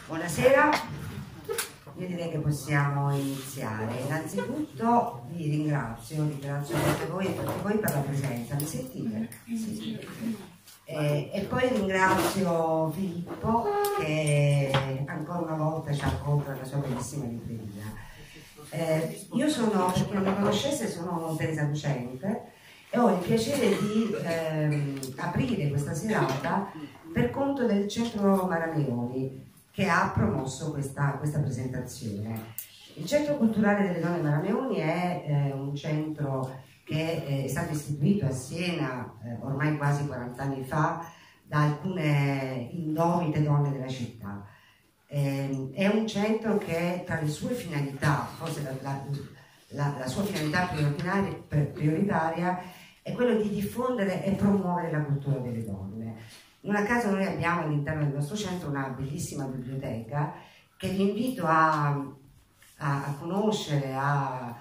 Buonasera, io direi che possiamo iniziare. Innanzitutto vi ringrazio tutti voi per la presenza, mi sentite? Sì. E poi ringrazio Filippo che ancora una volta ci accolta nella sua bellissima libreria. Io sono, per chi non mi conoscesse, sono Teresa Lucente e ho il piacere di aprire questa serata per conto del Centro Marameoni, che ha promosso questa presentazione. Il Centro Culturale delle Donne Marameoni è un centro che è stato istituito a Siena ormai quasi 40 anni fa da alcune indomite donne della città. È un centro che tra le sue finalità, forse la sua finalità prioritaria è quello di diffondere e promuovere la cultura delle donne. Non a caso noi abbiamo all'interno del nostro centro una bellissima biblioteca che vi invito a conoscere, a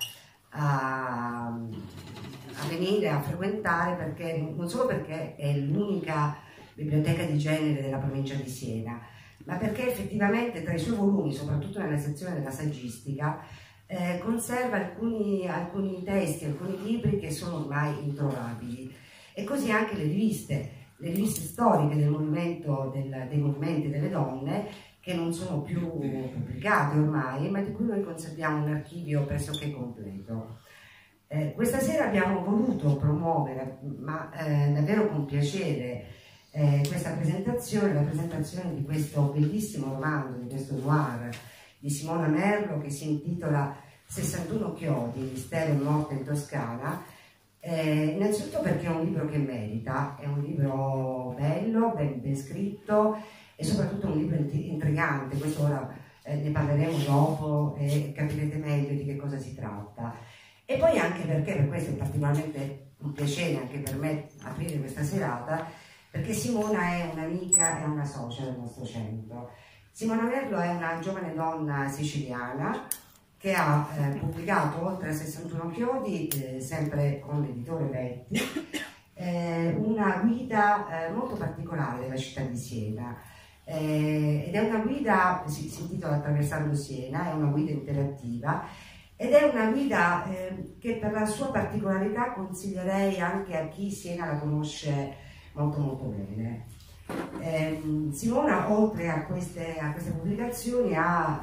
venire a frequentare, perché non solo perché è l'unica biblioteca di genere della provincia di Siena, ma perché effettivamente tra i suoi volumi, soprattutto nella sezione della saggistica, conserva alcuni testi, alcuni libri che sono ormai introvabili, e così anche le riviste storiche dei movimenti delle donne, che non sono più pubblicate ormai, ma di cui noi conserviamo un archivio pressoché completo. Questa sera abbiamo voluto promuovere, ma davvero con piacere, questa presentazione, la presentazione di questo bellissimo romanzo, di questo noir di Simona Merlo, che si intitola 61 chiodi, mistero e morte in Toscana. Innanzitutto perché è un libro che merita, è un libro bello, ben scritto e soprattutto un libro intrigante. Questo ora ne parleremo dopo e capirete meglio di che cosa si tratta. E poi anche perché, per questo è particolarmente un piacere anche per me aprire questa serata, perché Simona è un'amica e una socia del nostro centro. Simona Merlo è una giovane donna siciliana che ha pubblicato oltre a 61 chiodi, sempre con l'editore Vetti, una guida molto particolare della città di Siena. Ed è una guida, si intitola Attraversando Siena, è una guida interattiva, ed è una guida che per la sua particolarità consiglierei anche a chi Siena la conosce molto molto bene. Simona, oltre a queste pubblicazioni, ha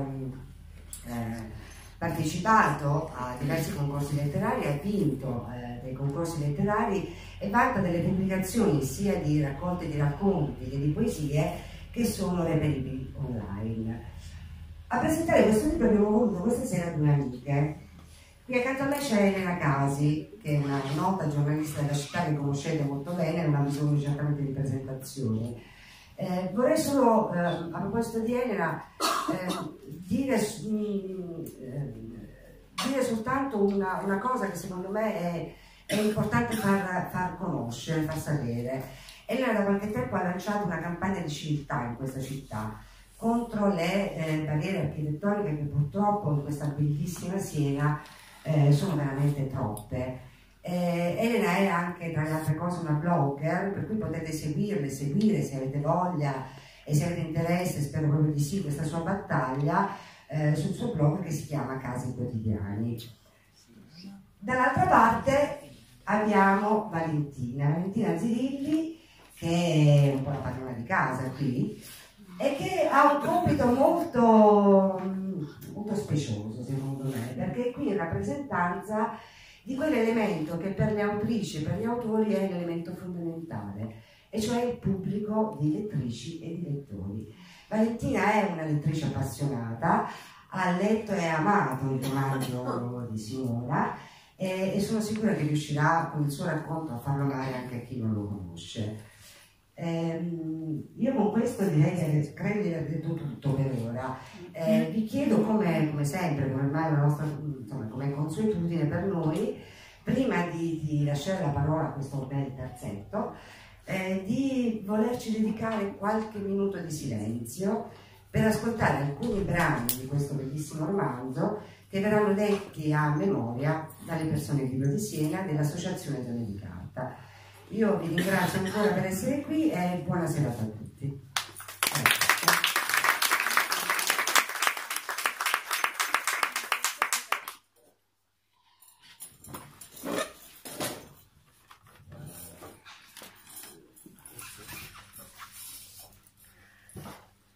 partecipato a diversi concorsi letterari, ha vinto dei concorsi letterari e vanta delle pubblicazioni sia di raccolte di racconti che di poesie che sono reperibili online. A presentare questo libro abbiamo voluto questa sera due amiche. Qui accanto a me c'è Elena Casi, che è una nota giornalista della città che conoscete molto bene, non ha bisogno certamente di presentazioni. Vorrei solo, a proposito di Elena, dire soltanto una cosa che secondo me è importante far conoscere, far sapere. Elena da qualche tempo ha lanciato una campagna di civiltà in questa città contro le barriere architettoniche che purtroppo in questa bellissima Siena sono veramente troppe. Elena è anche, tra le altre cose, una blogger, per cui potete seguire se avete voglia e se avete interesse, spero proprio di sì, questa sua battaglia sul suo blog che si chiama Casi Quotidiani. Dall'altra parte abbiamo Valentina Zirilli, che è un po' la padrona di casa qui e che ha un compito molto specioso secondo me, perché è qui in rappresentanza di quell'elemento che per le autrici e per gli autori è l'elemento fondamentale, e cioè il pubblico di lettrici e di lettori. Valentina è una lettrice appassionata, ha letto e amato il romanzo di Simona e sono sicura che riuscirà con il suo racconto a farlo amare anche a chi non lo conosce. Io con questo direi che credo di aver detto tutto per ora. Vi chiedo, come sempre, come ormai la nostra, insomma, come consuetudine per noi, prima di lasciare la parola a questo bel terzetto, di volerci dedicare qualche minuto di silenzio per ascoltare alcuni brani di questo bellissimo romanzo che verranno detti a memoria dalle persone vive di Siena dell'Associazione Donne di Carta. Io vi ringrazio ancora per essere qui e buona serata a tutti. Grazie.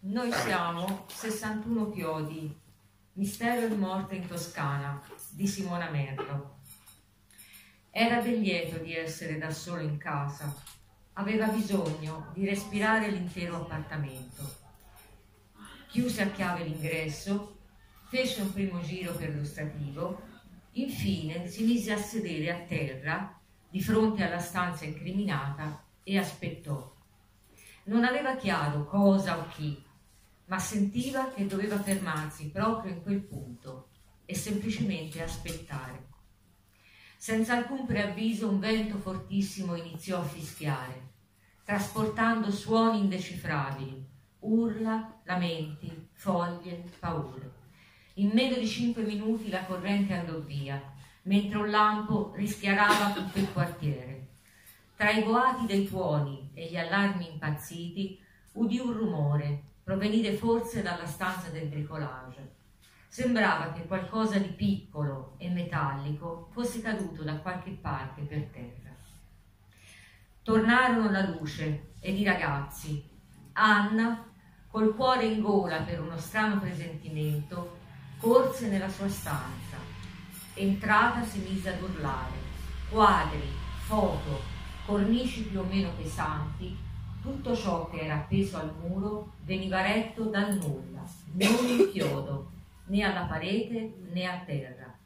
Noi siamo 61 chiodi, mistero e morte in Toscana, di Simona Merlo. Era ben lieto di essere da solo in casa, aveva bisogno di respirare l'intero appartamento. Chiuse a chiave l'ingresso, fece un primo giro perlustrativo, infine si mise a sedere a terra di fronte alla stanza incriminata e aspettò. Non aveva chiaro cosa o chi, ma sentiva che doveva fermarsi proprio in quel punto e semplicemente aspettare. Senza alcun preavviso un vento fortissimo iniziò a fischiare, trasportando suoni indecifrabili, urla, lamenti, foglie, paure. In meno di 5 minuti la corrente andò via, mentre un lampo rischiarava tutto il quartiere. Tra i boati dei tuoni e gli allarmi impazziti udì un rumore, provenire forse dalla stanza del bricolage. Sembrava che qualcosa di piccolo e metallico fosse caduto da qualche parte per terra. Tornarono la luce ed i ragazzi. Anna, col cuore in gola per uno strano presentimento, corse nella sua stanza. Entrata si mise ad urlare. Quadri, foto, cornici più o meno pesanti, tutto ciò che era appeso al muro veniva retto dal nulla, non un chiodo, né alla parete né a terra.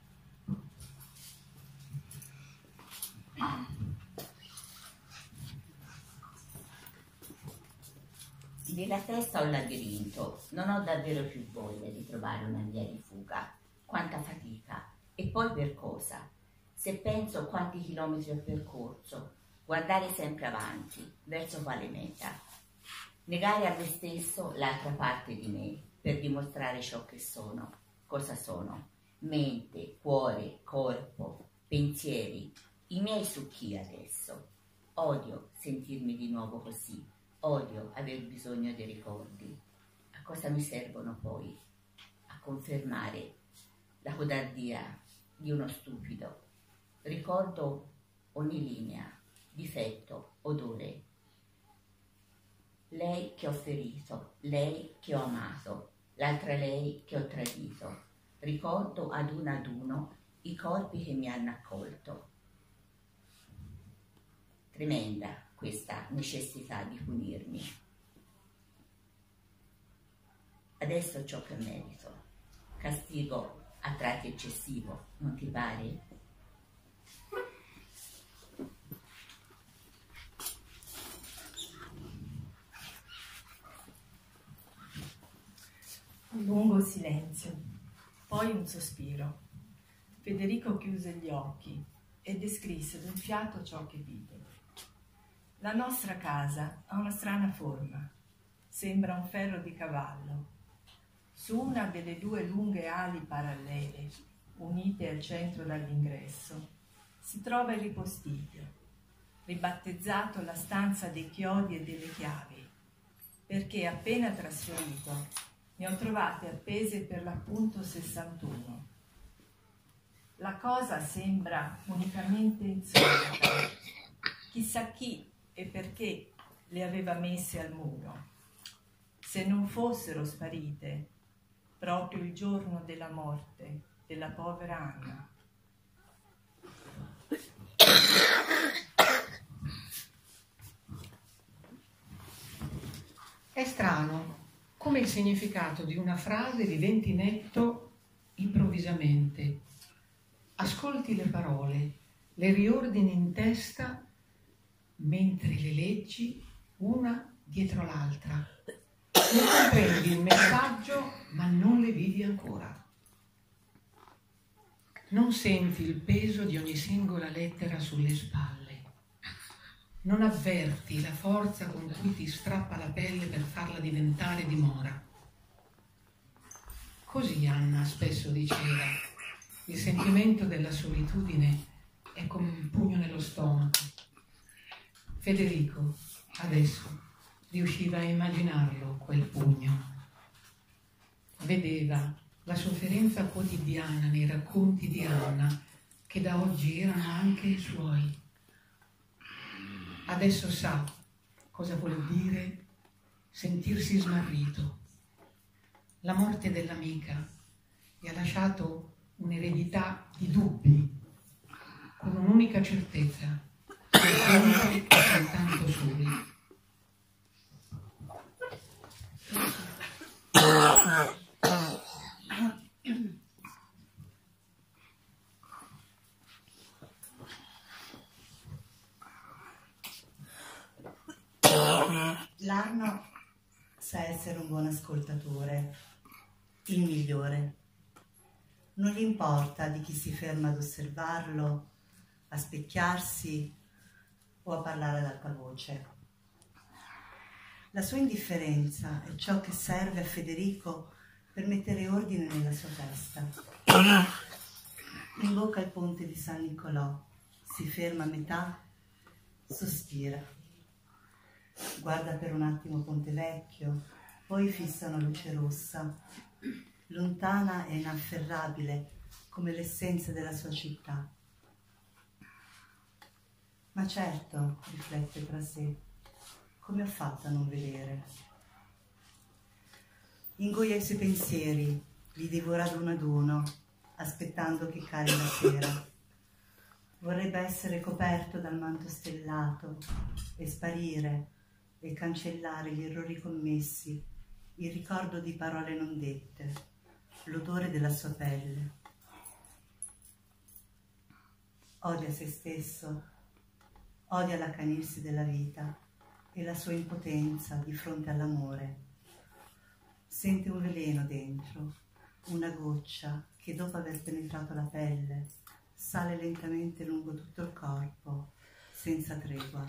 Nella testa ho un labirinto, non ho davvero più voglia di trovare una via di fuga. Quanta fatica! E poi per cosa? Se penso quanti chilometri ho percorso, guardare sempre avanti, verso quale meta? Negare a me stesso l'altra parte di me per dimostrare ciò che sono. Cosa sono? Mente, cuore, corpo, pensieri. I miei su chi adesso? Odio sentirmi di nuovo così. Odio aver bisogno dei ricordi. A cosa mi servono poi? A confermare la codardia di uno stupido. Ricordo ogni linea, difetto, odore. Lei che ho ferito, lei che ho amato, l'altra lei che ho tradito. Ricordo ad uno i corpi che mi hanno accolto. Tremenda questa necessità di punirmi. Adesso ciò che merito. Castigo a tratti eccessivo, non ti pare? Un lungo silenzio, poi un sospiro. Federico chiuse gli occhi e descrisse d'un fiato ciò che vide. La nostra casa ha una strana forma, sembra un ferro di cavallo. Su una delle 2 lunghe ali parallele, unite al centro dall'ingresso, si trova il ripostiglio, ribattezzato la stanza dei chiodi e delle chiavi, perché appena trasferito ne ho trovate appese per l'appunto 61. La cosa sembra unicamente insolita. Chissà chi e perché le aveva messe al muro. Se non fossero sparite proprio il giorno della morte della povera Anna. È strano come il significato di una frase diventi netto improvvisamente. Ascolti le parole, le riordini in testa mentre le leggi una dietro l'altra. Ne comprendi il messaggio, ma non le vivi ancora. Non senti il peso di ogni singola lettera sulle spalle. Non avverti la forza con cui ti strappa la pelle per farla diventare dimora. Così Anna spesso diceva: il sentimento della solitudine è come un pugno nello stomaco. Federico adesso riusciva a immaginarlo quel pugno. Vedeva la sofferenza quotidiana nei racconti di Anna, che da oggi erano anche i suoi. Adesso sa cosa vuol dire sentirsi smarrito. La morte dell'amica gli ha lasciato un'eredità di dubbi, con un'unica certezza: che è soltanto soli. L'Arno sa essere un buon ascoltatore, il migliore. Non gli importa di chi si ferma ad osservarlo, a specchiarsi o a parlare ad alta voce. La sua indifferenza è ciò che serve a Federico per mettere ordine nella sua testa. Imbocca il ponte di San Nicolò, si ferma a metà, sospira. Guarda per un attimo Ponte Vecchio, poi fissa una luce rossa, lontana e inafferrabile come l'essenza della sua città. Ma certo, riflette tra sé, come ho fatto a non vedere? Ingoia i suoi pensieri, li divora ad uno, aspettando che cali la sera. Vorrebbe essere coperto dal manto stellato e sparire e cancellare gli errori commessi, il ricordo di parole non dette, l'odore della sua pelle. Odia se stesso, odia l'accanirsi della vita e la sua impotenza di fronte all'amore. Sente un veleno dentro, una goccia che dopo aver penetrato la pelle sale lentamente lungo tutto il corpo, senza tregua.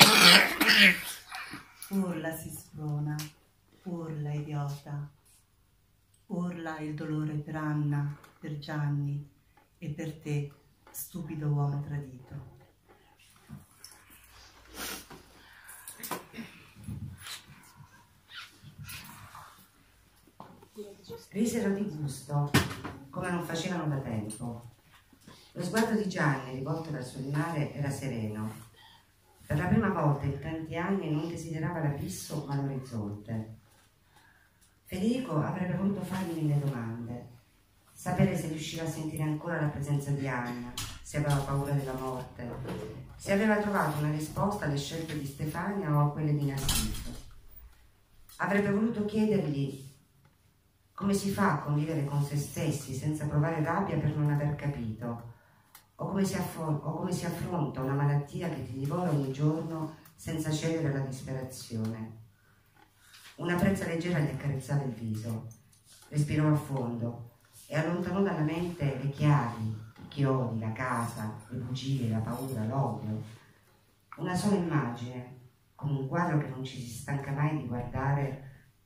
Urla, si sprona, urla, idiota. Urla il dolore per Anna, per Gianni e per te, stupido uomo tradito. Risero di gusto, come non facevano da tempo. Lo sguardo di Gianni, rivolto verso il mare, era sereno. Per la prima volta in tanti anni non desiderava l'abisso ma l'orizzonte. Federico avrebbe voluto fargli 1000 domande, sapere se riusciva a sentire ancora la presenza di Anna, se aveva paura della morte, se aveva trovato una risposta alle scelte di Stefania o a quelle di Nassif. Avrebbe voluto chiedergli come si fa a convivere con se stessi senza provare rabbia per non aver capito, o come si affronta una malattia che ti divora ogni giorno senza cedere alla disperazione. Una brezza leggera gli accarezzava il viso, respirò a fondo e allontanò dalla mente le chiavi, i chiodi, la casa, le bugie, la paura, l'odio. Una sola immagine, come un quadro che non ci si stanca mai di guardare,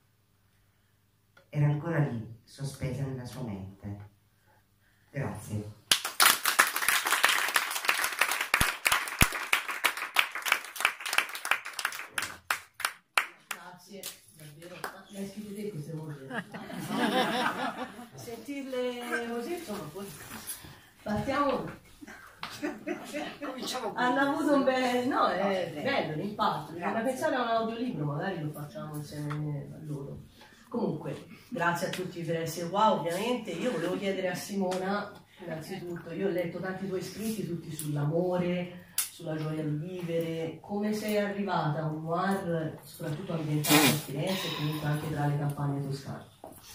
era ancora lì, sospesa nella sua mente. Grazie. Davvero, le scrivete queste voci? Sentirle così sono poi. Partiamo. Hanno avuto un bel. No, è bello l'impatto. Bisogna pensare a un audiolibro, magari lo facciamo insieme a loro. Comunque, grazie a tutti per essere qua, ovviamente. Io volevo chiedere a Simona, innanzitutto, io ho letto tanti tuoi scritti, tutti sull'amore, sulla gioia di vivere. Come sei arrivata a un noir, soprattutto ambientato a Firenze e comunque anche tra le campagne toscane?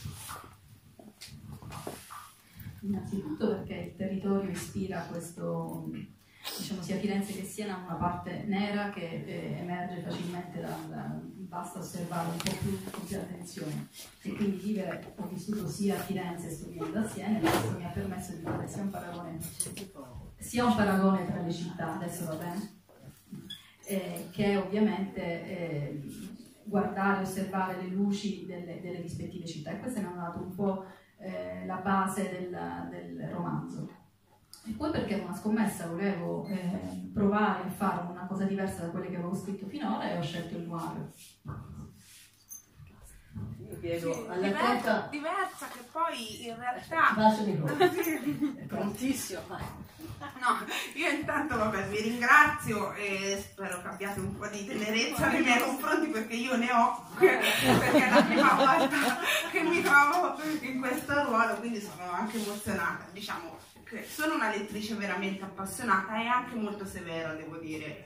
Innanzitutto perché il territorio ispira questo, diciamo, sia Firenze che Siena, una parte nera che emerge facilmente basta osservare un po' più con più attenzione, e quindi vivere, ho vissuto sia a Firenze e sto vivendo a Siena, e questo mi ha permesso di fare sia un paragone tra le città, adesso va bene, che ovviamente guardare, osservare le luci delle rispettive città, e questo mi ha dato un po' la base del romanzo. E poi perché era una scommessa, volevo provare a fare una cosa diversa da quelle che avevo scritto finora, e ho scelto il noir. Io chiedo Sì, all'attenta... diversa che poi in realtà... Bacio il microfono. Sì. Prontissimo. No, io intanto vabbè vi ringrazio e spero che abbiate un po' di tenerezza nei miei confronti perché io ne ho, perché è la prima volta che mi trovo in questo ruolo, quindi sono anche emozionata. Diciamo che sono una lettrice veramente appassionata e anche molto severa, devo dire.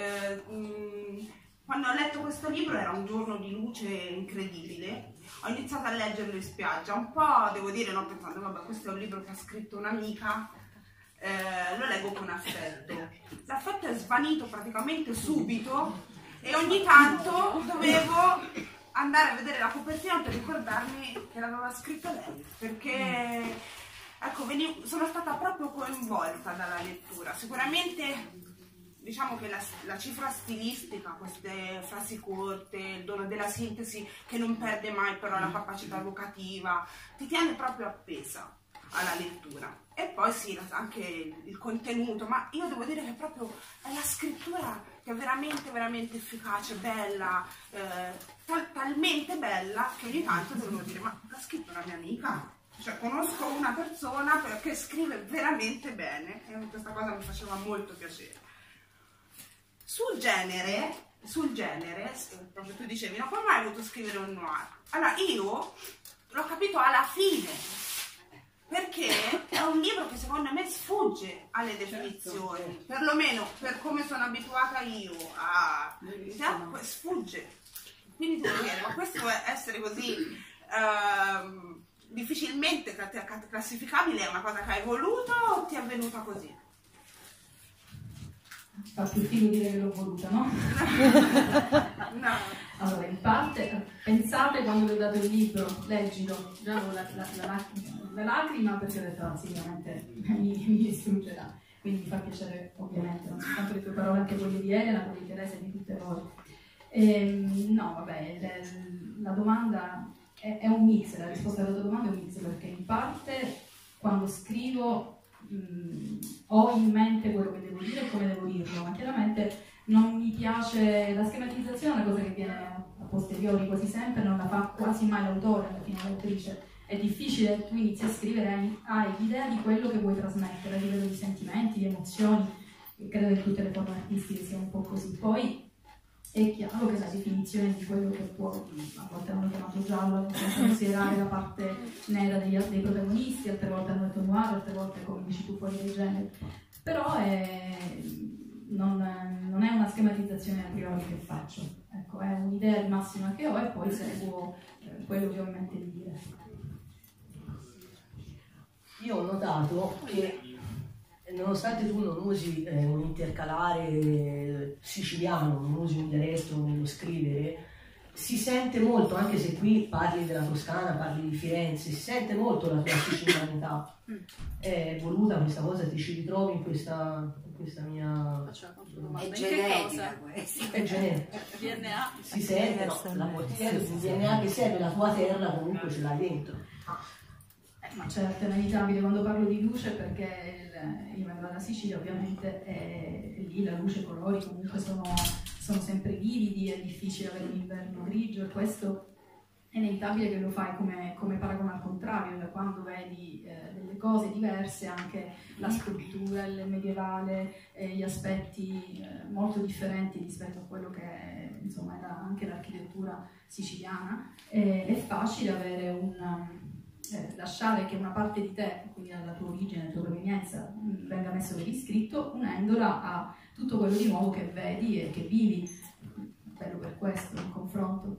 Quando ho letto questo libro era un giorno di luce incredibile, ho iniziato a leggerlo in spiaggia, un po' devo dire, no, pensando vabbè questo è un libro che ha scritto un'amica, lo leggo con affetto. L'affetto è svanito praticamente subito e ogni tanto dovevo andare a vedere la copertina per ricordarmi che l'aveva scritto lei, perché ecco, sono stata proprio coinvolta dalla lettura. Sicuramente diciamo che la cifra stilistica, queste frasi corte, il dono della sintesi che non perde mai però la capacità evocativa, ti tiene proprio appesa alla lettura. E poi sì, anche il contenuto, ma io devo dire che proprio è la scrittura che è veramente, veramente efficace, bella, talmente bella che ogni tanto devo dire, ma l'ha scritto una mia amica? Cioè conosco una persona che scrive veramente bene e questa cosa mi faceva molto piacere. Sul genere, proprio tu dicevi, no, come mai hai voluto scrivere un noir? Allora, io l'ho capito alla fine, perché è un libro che secondo me sfugge alle definizioni, perlomeno per come sono abituata io a... sfugge. Quindi devo dire, ma questo è essere così difficilmente classificabile, è una cosa che hai voluto o ti è venuta così? Fa più figo dire che l'ho voluta, no? No. Allora, in parte, pensate quando vi ho dato il libro, leggilo, già avevo la lacrima perché ho detto, sicuramente mi distruggerà. Quindi mi fa piacere, ovviamente, non soltanto le tue parole, anche quelle di Elena, quelle di Teresa e di tutte voi. No, vabbè, la domanda è un mix, la risposta alla tua domanda è un mix, perché in parte, quando scrivo, ho in mente quello che devo dire e come devo dirlo, ma chiaramente non mi piace la schematizzazione, è una cosa che viene a posteriori quasi sempre, non la fa quasi mai l'autore, alla fine l'autrice. È difficile, tu inizi a scrivere, hai l'idea di quello che vuoi trasmettere a livello di sentimenti, di emozioni, e credo che tutte le forme artistiche siano un po' così. Poi è chiaro che la definizione di quello che può, a volte hanno chiamato giallo, senza considerare la parte nera dei protagonisti, altre volte hanno detto noir, altre volte, come dici tu, fuori del genere. Però non è una schematizzazione a priori che faccio, ecco, è un'idea di massima che ho e poi seguo quello che ho in mente di dire. Io ho notato che nonostante tu non usi un intercalare siciliano, non usi un dialetto nello scrivere, si sente molto, anche se qui parli della Toscana, parli di Firenze, si sente molto la tua sicilianità. È voluta questa cosa, ti ci ritrovi in questa mia... È genetica questa. È genetica. DNA. Si sente, no, la portiera del DNA che serve, la tua terra comunque ce l'hai dentro. Ma certo, è inevitabile quando parlo di luce, perché io vengo dalla Sicilia ovviamente, e lì la luce e i colori comunque sono sempre vividi, è difficile avere un inverno grigio, e questo è inevitabile che lo fai come paragone al contrario, da quando vedi delle cose diverse, anche la scultura, il medievale, gli aspetti molto differenti rispetto a quello che è, insomma, era anche l'architettura siciliana, è facile avere lasciare che una parte di te, quindi dalla tua origine, dalla tua provenienza, venga messo per iscritto, unendola a tutto quello di nuovo che vedi e che vivi. Bello per questo, il confronto.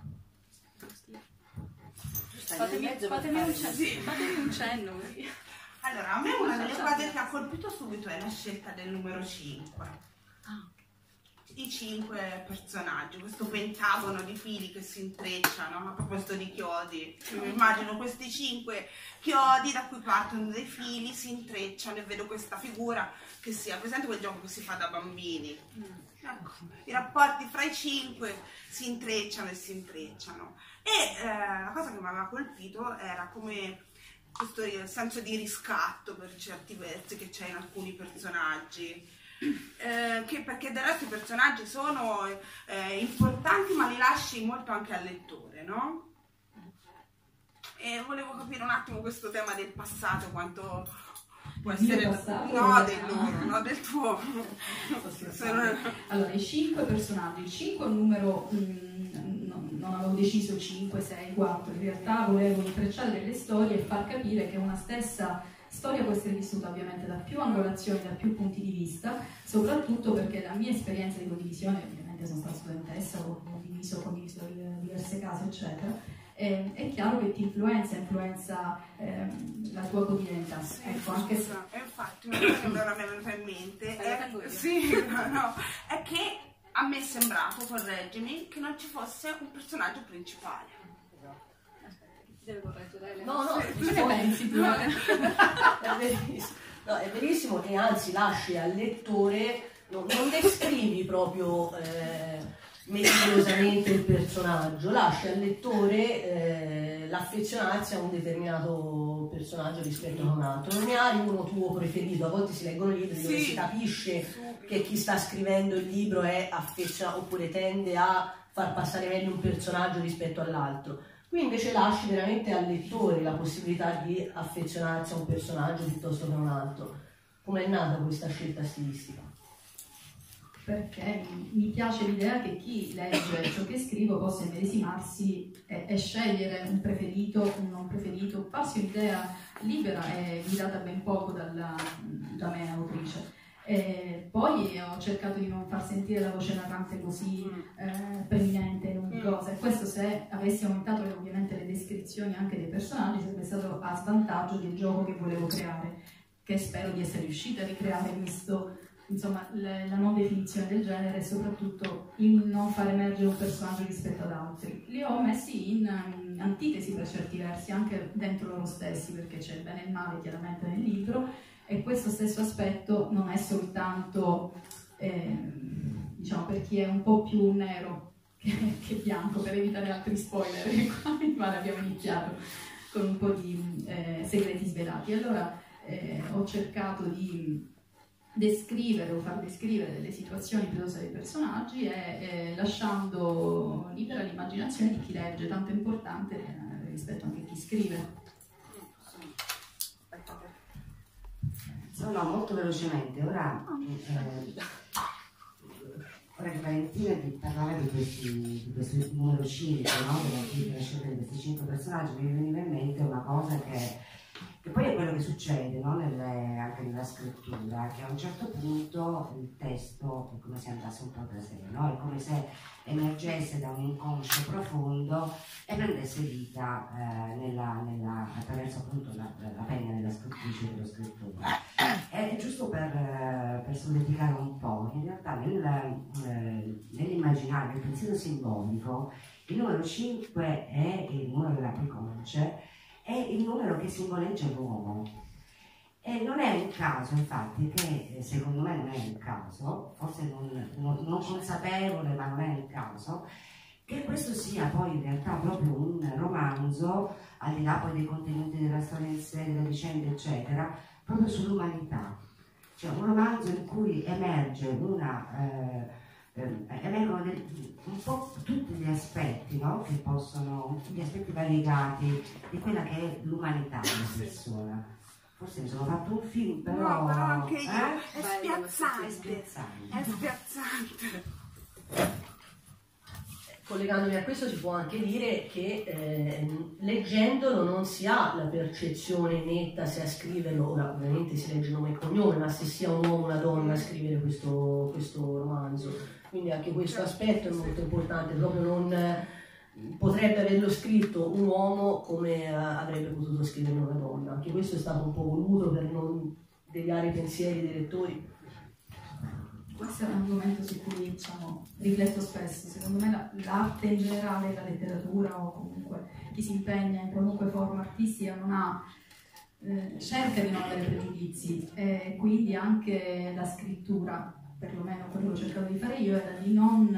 Fatemi un cenno. Allora, a me una delle cose che ha colpito subito è la scelta del numero 5. I 5 personaggi, questo pentagono di fili che si intrecciano. A proposito di chiodi, mi immagino questi 5 chiodi da cui partono dei fili, si intrecciano, e vedo questa figura che sia presente, quel gioco che si fa da bambini. Ecco, i rapporti fra i 5 si intrecciano e si intrecciano. E la cosa che mi aveva colpito era come questo senso di riscatto per certi versi che c'è in alcuni personaggi. Perché del resto i personaggi sono importanti, ma li lasci molto anche al lettore, no? e volevo capire un attimo questo tema del passato, quanto può Il mio essere... passato? No, del loro, no, del tuo. Allora, i 5 personaggi, il 5 è un numero, non avevo deciso 5, 6, 4, in realtà volevo intrecciare delle storie e far capire che una stessa storia può essere vissuta ovviamente da più angolazioni, da più punti di vista, soprattutto perché la mia esperienza di condivisione, ovviamente sono stata studentessa, ho condiviso diverse case, eccetera, è chiaro che ti influenza la tua quotidianità. Sì, ecco, anche se... infatti una cosa che mi era venuta in mente è che a me è sembrato, correggimi, che non ci fosse un personaggio principale. Deve correggere. No, Che ne pensi tu? È verissimo, e anzi lasci al lettore, non descrivi proprio meticolosamente il personaggio, lasci al lettore l'affezionarsi a un determinato personaggio rispetto a un altro. Non ne hai uno tuo preferito, a volte si leggono libri dove si capisce che chi sta scrivendo il libro è affezionato oppure tende a far passare meglio un personaggio rispetto all'altro. Qui invece lasci veramente al lettore la possibilità di affezionarsi a un personaggio piuttosto che a un altro. Com'è nata questa scelta stilistica? Perché mi piace l'idea che chi legge ciò che scrivo possa immedesimarsi e scegliere un preferito, un non preferito, farsi un'idea libera e guidata ben poco da me autrice. E poi ho cercato di non far sentire la voce narrante così preminente in ogni cosa, e questo, se avessi aumentato ovviamente le descrizioni anche dei personaggi, sarebbe stato a svantaggio del gioco che volevo creare, che spero di essere riuscita a ricreare, visto insomma la non definizione del genere e soprattutto il non far emergere un personaggio rispetto ad altri. Li ho messi in antitesi per certi versi, anche dentro loro stessi, perché c'è il bene e il male chiaramente nel libro, e questo stesso aspetto non è soltanto diciamo per chi è un po' più nero che bianco, per evitare altri spoiler. Qua mi pare abbiamo iniziato con un po' di segreti svelati. Allora ho cercato di descrivere o far descrivere delle situazioni piuttosto dei personaggi e lasciando libera l'immaginazione di chi legge, tanto importante rispetto anche a chi scrive. No, molto velocemente. Ora che Valentina ti parlava di questo numero 5, no? Della scelta di questi 5 personaggi, mi veniva in mente una cosa che poi è quello che succede, no? Anche nella scrittura, che a un certo punto il testo è come se andasse un po' da sé, no? È come se emergesse da un inconscio profondo e prendesse vita attraverso appunto la penna della scrittrice e dello scrittore. È giusto per solidificare un po', in realtà nell'immaginario, nel pensiero simbolico, il numero 5 è il numero della precoce, è il numero che simboleggia l'uomo. E non è un caso, infatti, che secondo me non è un caso, forse non consapevole, ma non è un caso, che questo sia poi in realtà proprio un romanzo, al di là poi dei contenuti della storia in sé, delle vicende, eccetera, proprio sull'umanità. Cioè un romanzo in cui emergono un po' tutti gli aspetti, no? Che possono, gli aspetti variegati di quella che è l'umanità della persona. Forse mi sono fatto un film, però... No, però anche io. È spiazzante. spiazzante. È spiazzante. Collegandomi a questo si può anche dire che leggendolo non si ha la percezione netta se a scriverlo, ora ovviamente si legge nome e cognome, ma se sia un uomo o una donna a scrivere questo romanzo. Quindi anche questo aspetto è molto importante, proprio non potrebbe averlo scritto un uomo come avrebbe potuto scrivere una donna. Anche questo è stato un po' voluto per non deviare i pensieri dei lettori. Questo è un argomento su cui rifletto spesso. Secondo me l'arte in generale, la letteratura o comunque chi si impegna in qualunque forma artistica non ha, cerca di non avere pregiudizi, e quindi anche la scrittura, perlomeno quello che ho cercato di fare io, era di non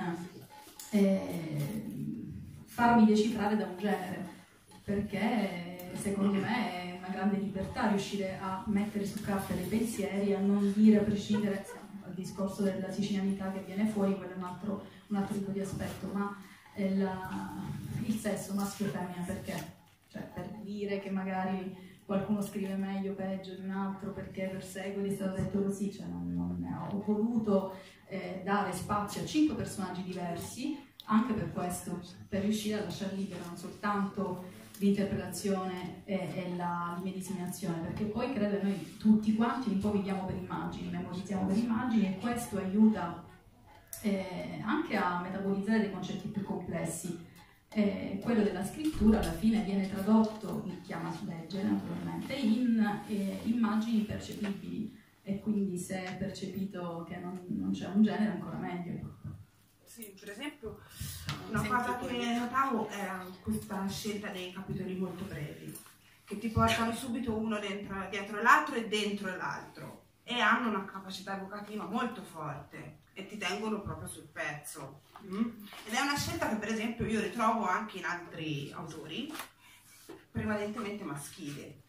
farmi decifrare da un genere, perché secondo me è una grande libertà riuscire a mettere su carta dei pensieri, a non dire a prescindere. Il discorso della sicilianità che viene fuori, quello è un altro tipo di aspetto, ma il sesso maschio e femmina perché? Cioè per dire che magari qualcuno scrive meglio o peggio di un altro perché per secoli è stato detto così, cioè ho voluto dare spazio a 5 personaggi diversi, anche per questo, per riuscire a lasciare libera non soltanto l'interpretazione e l'immedesimazione, perché poi credo noi tutti quanti un po' viviamo per immagini, memorizziamo per immagini, e questo aiuta anche a metabolizzare dei concetti più complessi. Quello della scrittura alla fine viene tradotto, mi chiama su leggere naturalmente, in immagini percepibili, e quindi se è percepito che non c'è un genere ancora meglio. Sì, per esempio una cosa che notavo era questa scelta dei capitoli molto brevi, che ti portano subito uno dietro l'altro e dentro l'altro, e hanno una capacità evocativa molto forte e ti tengono proprio sul pezzo. Ed è una scelta che per esempio io ritrovo anche in altri autori, prevalentemente maschili,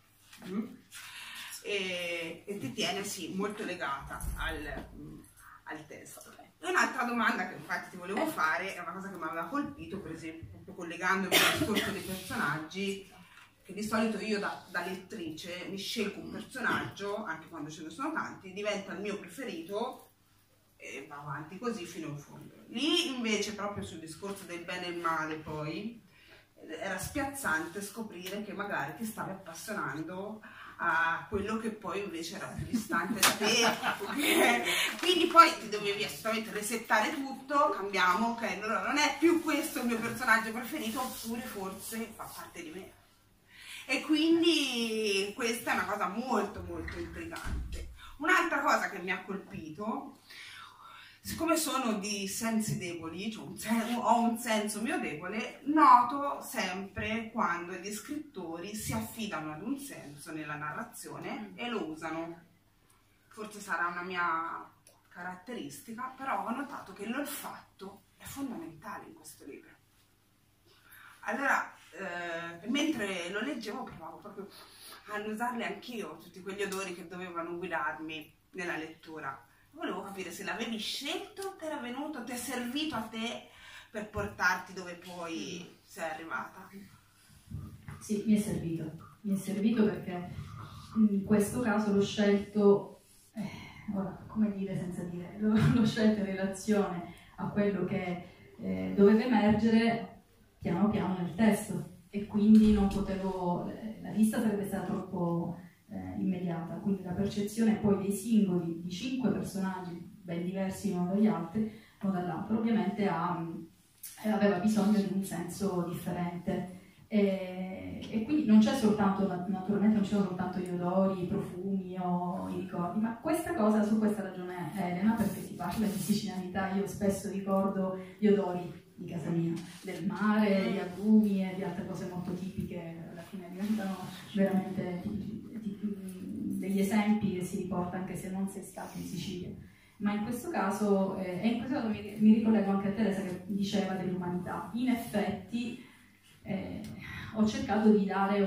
e ti tiene sì molto legata al testo. E un'altra domanda che infatti ti volevo fare è una cosa che mi aveva colpito, per esempio, proprio collegandomi al discorso dei personaggi, che di solito io da lettrice mi scelgo un personaggio, anche quando ce ne sono tanti, diventa il mio preferito e va avanti così fino in fondo. Lì invece, proprio sul discorso del bene e il male, poi era spiazzante scoprire che magari ti stavi appassionando a quello che poi invece era più distante da te, okay? Quindi poi ti dovevi assolutamente resettare tutto, cambiamo, ok, allora non è più questo il mio personaggio preferito, oppure forse fa parte di me. E quindi questa è una cosa molto molto intrigante. Un'altra cosa che mi ha colpito, siccome sono di sensi deboli, cioè ho un senso mio debole, noto sempre quando gli scrittori si affidano ad un senso nella narrazione e lo usano. Forse sarà una mia caratteristica, però ho notato che l'olfatto è fondamentale in questo libro. Allora, mentre lo leggevo provavo proprio a usarli anch'io, tutti quegli odori che dovevano guidarmi nella lettura. Volevo capire se l'avevi scelto, ti era venuto, ti è servito a te per portarti dove poi sei arrivata? Sì, mi è servito perché in questo caso l'ho scelto, ora, come dire senza dire, l'ho scelto in relazione a quello che doveva emergere piano piano nel testo, e quindi non potevo, la vista sarebbe stata troppo immediata, quindi la percezione poi dei singoli, di 5 personaggi ben diversi l'uno dagli altri, uno dall'altro, ovviamente aveva bisogno di un senso differente, e quindi non c'è soltanto, naturalmente non ci sono soltanto gli odori, i profumi o i ricordi, ma questa cosa, su questa ragione Elena, perché si parla di sicilianità, io spesso ricordo gli odori di casa mia, del mare, di agrumi e di altre cose molto tipiche, alla fine diventano veramente degli esempi che si riporta anche se non sei stato in Sicilia. Ma in questo caso, mi ricollego anche a Teresa che diceva dell'umanità. In effetti ho cercato di dare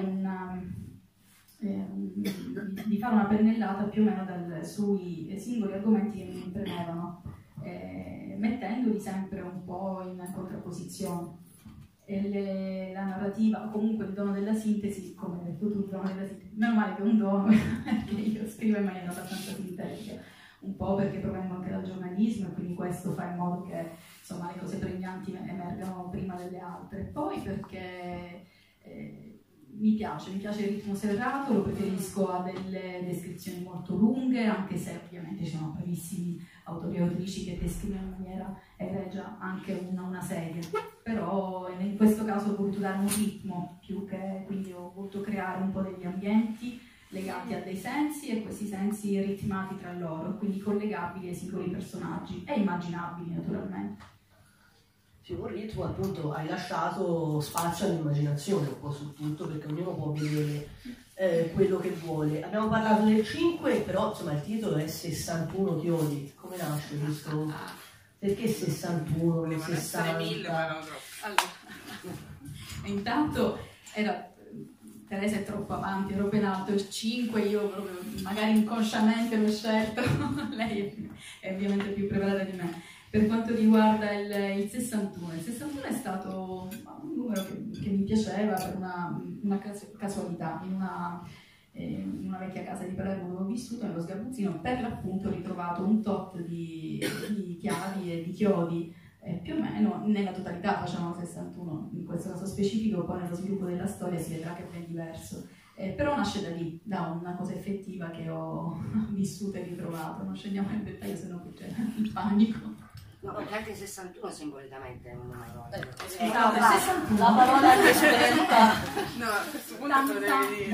di fare una pennellata più o meno sui singoli argomenti che mi premevano, mettendoli sempre un po' in contrapposizione. La narrativa, o comunque il dono della sintesi, come hai detto tu, il dono della sintesi, meno male che è un dono, perché io scrivo in maniera abbastanza sintetica, un po' perché provengo anche dal giornalismo e quindi questo fa in modo che insomma le cose pregnanti emergano prima delle altre, poi perché mi piace il ritmo serrato, lo preferisco a delle descrizioni molto lunghe, anche se ovviamente ci sono bravissimi autori e autrici che descrivono in maniera egregia anche una serie, però in questo caso ho voluto dare un ritmo più che, quindi ho voluto creare un po' degli ambienti legati a dei sensi e questi sensi ritmati tra loro, quindi collegabili ai singoli personaggi e immaginabili naturalmente. Sì, un ritmo, appunto, hai lasciato spazio all'immaginazione un po' su tutto, perché ognuno può vedere quello che vuole. Abbiamo parlato del 5, però insomma il titolo è 61 chiodi. Come nasce questo? Perché 61, 60? Allora, intanto Teresa è troppo avanti, ero ben alto, il 5 io proprio magari inconsciamente l'ho scelto, lei è ovviamente più preparata di me. Per quanto riguarda il 61 è stato un numero che che mi piaceva per una casualità. In una vecchia casa di Palermo dove ho vissuto, nello sgabuzzino, per l'appunto ho ritrovato un tot di chiavi e di chiodi, più o meno nella totalità facevano 61, in questo caso specifico. Poi nello sviluppo della storia si vedrà che è ben diverso, però nasce da lì, da una cosa effettiva che ho vissuto e ritrovato. Non scendiamo nel dettaglio, se no qui c'è il panico. No, perché anche 61 simbolicamente è un numero. La parola che c'era. No, a questo punto te lo devi dire.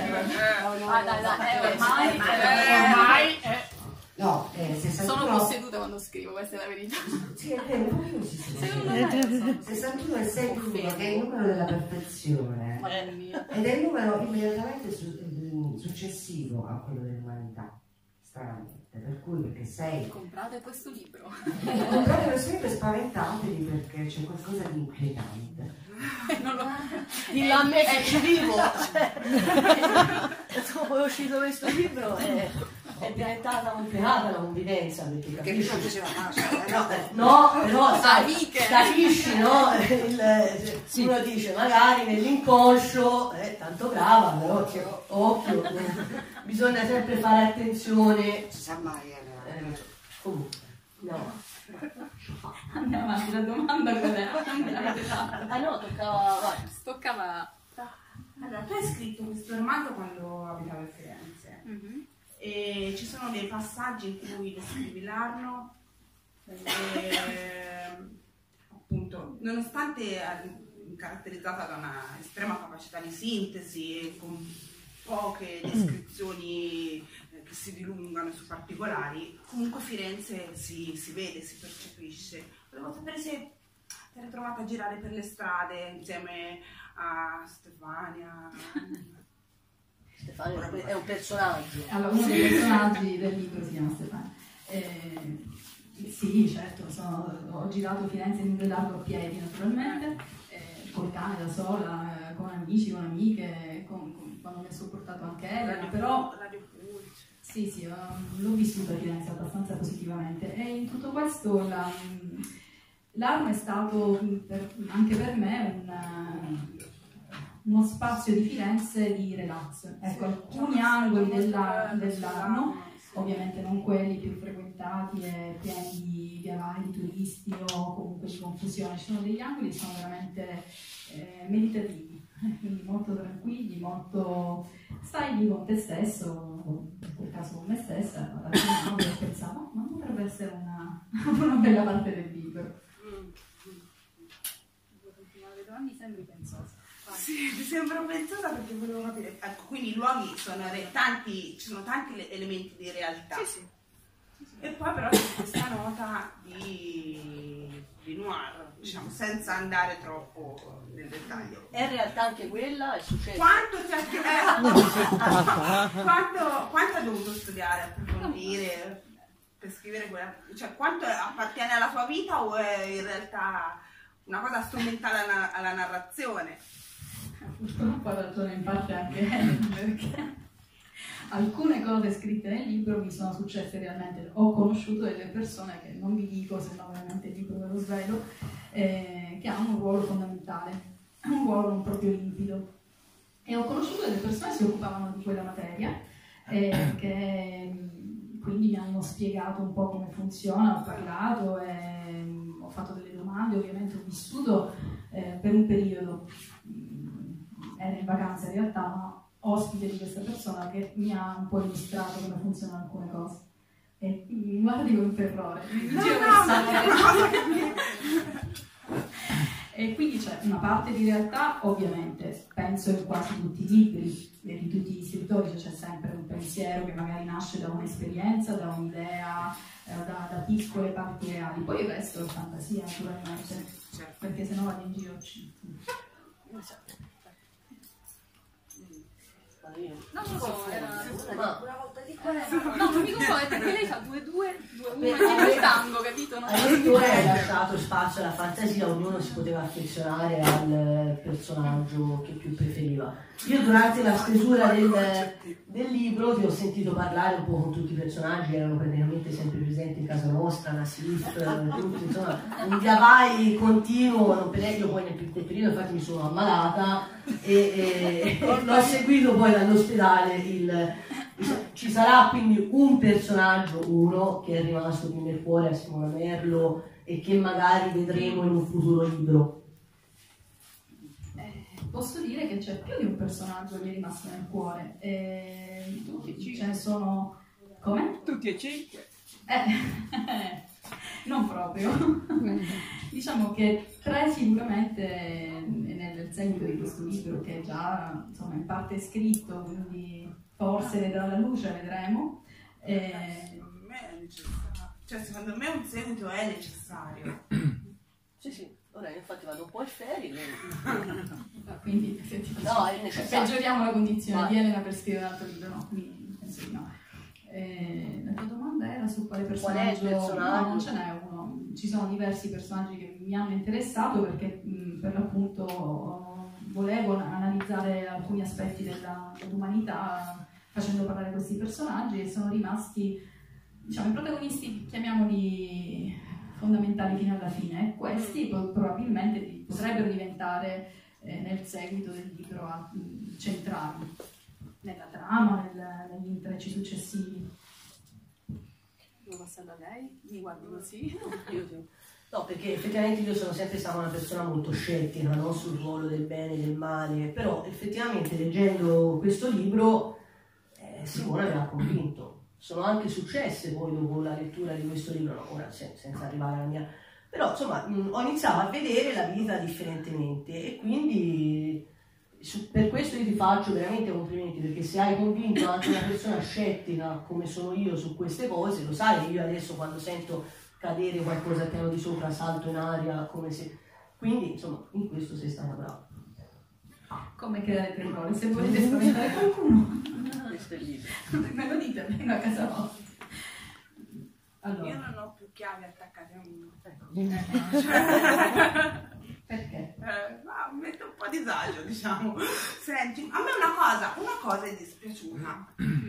Ormai No, 61... sono posseduta quando scrivo, questa è la verità. Sì, è vero, un pochino si Secondo me 61 è sempre uno, che è il numero della perfezione. Ed è il numero immediatamente successivo a quello dell'umanità. Stranamente. Per cui, perché sei... comprate questo libro. Comprate questo libro e spaventatevi perché c'è qualcosa di inquietante. Dillo a me che ci vivo. Dopo è uscito questo libro è diventata complicata la convivenza, perché Perché capisci? non faceva facile. No, però Amiche. capisci, no? Uno dice magari nell'inconscio, tanto brava, però occhio, bisogna sempre fare attenzione. Si sa mai, Comunque, no. Andiamo avanti, la domanda qual è? Ah no, Toccava. Allora, tu hai scritto questo romanzo quando abitavi a Firenze. E ci sono dei passaggi in cui descrivi l'Arno, appunto, nonostante caratterizzata da una estrema capacità di sintesi e con poche descrizioni che si dilungano su particolari, comunque Firenze si vede, si percepisce. Volevo sapere se ti eri trovata a girare per le strade insieme a Stefania. Stefano è un personaggio. Allora, uno dei personaggi del libro si chiama Stefano. Sì, certo, ho girato Firenze in un largo a piedi naturalmente, col cane da sola, con amici, con amiche, quando mi ha sopportato anche Elena, però sì, l'ho vissuta Firenze abbastanza positivamente, e in tutto questo l'Arno è stato anche per me uno spazio di Firenze di relax. Ecco, alcuni angoli dell'Arno, ovviamente non quelli più frequentati e pieni di viavai, di turisti o comunque di confusione, ci sono degli angoli che sono veramente meditativi, quindi molto tranquilli, molto stai lì con te stesso, in quel caso con me stessa, alla fine pensavo, ma potrebbe essere una bella parte del libro. Mi sembri pensosa. Sì, mi sembra pensosa perché volevo capire. Ecco, quindi i luoghi sono ci sono tanti elementi di realtà. Sì. E poi però c'è questa nota di noir, diciamo, senza andare troppo nel dettaglio. È in realtà anche quella, è successo. Quanto hai dovuto studiare, approfondire per scrivere quella? Cioè, quanto appartiene alla tua vita o è in realtà una cosa strumentale alla narrazione? Purtroppo ha ragione in parte anche perché alcune cose scritte nel libro mi sono successe realmente. Ho conosciuto delle persone che non vi dico, se no veramente il libro ve lo svelo, che hanno un ruolo fondamentale, un ruolo non proprio limpido. E ho conosciuto delle persone che si occupavano di quella materia, che quindi mi hanno spiegato un po' come funziona, ho parlato e ho fatto delle domande, ovviamente ho vissuto per un periodo, ero in vacanza in realtà, ma ospite di questa persona che mi ha un po' illustrato come funzionano alcune cose. E mi guardi con terrore. E quindi c'è una parte di realtà, ovviamente, penso in quasi tutti i libri e di tutti gli scrittori c'è sempre un pensiero che magari nasce da un'esperienza, da un'idea, da piccole parti reali. Poi il resto è fantasia, naturalmente, perché sennò vado in giro. Non lo so, era... Una volta di qua. No, non mi confondo, è perché lei fa 2-2, 2-1 e il tango, capito? Non Addirittura hai lasciato spazio alla fantasia, ognuno si poteva affezionare al personaggio che più preferiva. Io durante la stesura del libro ti ho sentito parlare un po' con tutti i personaggi, erano praticamente sempre presenti in casa nostra, Nassif, tutti, insomma, un via vai continuo, non per io poi nel periodo infatti mi sono ammalata e l'ho seguito poi dall'ospedale. Ci sarà quindi un personaggio, uno, che è rimasto più nel cuore a Simona Merlo e che magari vedremo in un futuro libro. Posso dire che c'è più di un personaggio che mi è rimasto nel cuore. Ce ne sono... Come? Tutti e 5. Non proprio. Diciamo che 3 sicuramente nel seguito di questo libro, che è già insomma in parte scritto, quindi forse vedrà la luce, vedremo. Secondo me è necessario. Cioè, secondo me un seguito è necessario. Sì. Ora infatti vado un po' ai ferie. Quindi no, è necessario. Peggioriamo la condizione di Elena per scrivere un altro libro, no, quindi penso di no. La tua domanda era su quale personaggio? No, non ce n'è uno. Ci sono diversi personaggi che mi hanno interessato perché per l'appunto volevo analizzare alcuni aspetti dell'umanità facendo parlare questi personaggi e sono rimasti, diciamo, i protagonisti, chiamiamoli fondamentali fino alla fine. Questi probabilmente potrebbero diventare nel seguito del libro centrali nella trama, negli intrecci successivi. Devo passare da lei? Mi guardi così? No, perché effettivamente io sono sempre stata una persona molto scettica, no? Sul ruolo del bene e del male, però effettivamente leggendo questo libro Simona mi ha convinto. Sono anche successe poi dopo la lettura di questo libro, no, ora senza arrivare alla mia... Però insomma ho iniziato a vedere la vita differentemente e quindi per questo io ti faccio veramente complimenti, perché se hai convinto anche una persona scettica come sono io su queste cose, lo sai che io adesso quando sento cadere qualcosa al piano di sopra salto in aria come se... Quindi insomma in questo sei stata brava. Come creare terrore, se volete spaventare qualcuno. Questo è il libro. Me lo dite, vengo a casa vostra. Allora. Io non ho più chiavi attaccate a uno. Perché? Ma mette un po' a disagio, diciamo. Senti, a me una cosa è dispiaciuta.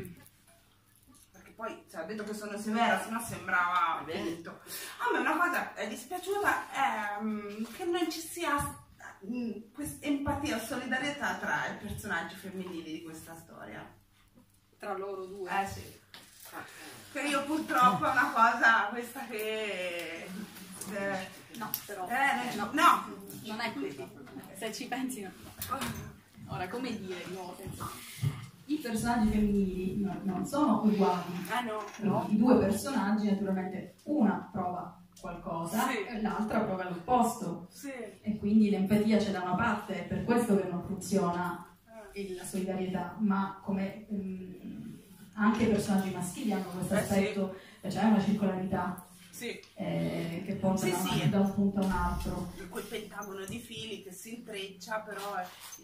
Perché poi, cioè, vedo che sono severa, sennò sembrava appunto. A me una cosa è dispiaciuta è che non ci sia empatia o solidarietà tra i personaggi femminili di questa storia. Tra loro due? Sì. Che io purtroppo è una cosa questa che... no, però... no, non è così. Se ci pensi... No. Ora, come dire di nuovo? I personaggi femminili non sono uguali. No. I 2 personaggi, naturalmente, una prova qualcosa e l'altra prova l'opposto. E quindi l'empatia c'è da una parte, è per questo che non funziona la solidarietà, ma come anche i personaggi maschili hanno questo aspetto, c'è una circolarità che porta da un punto a un altro. Quel pentagono di fili che si intreccia, però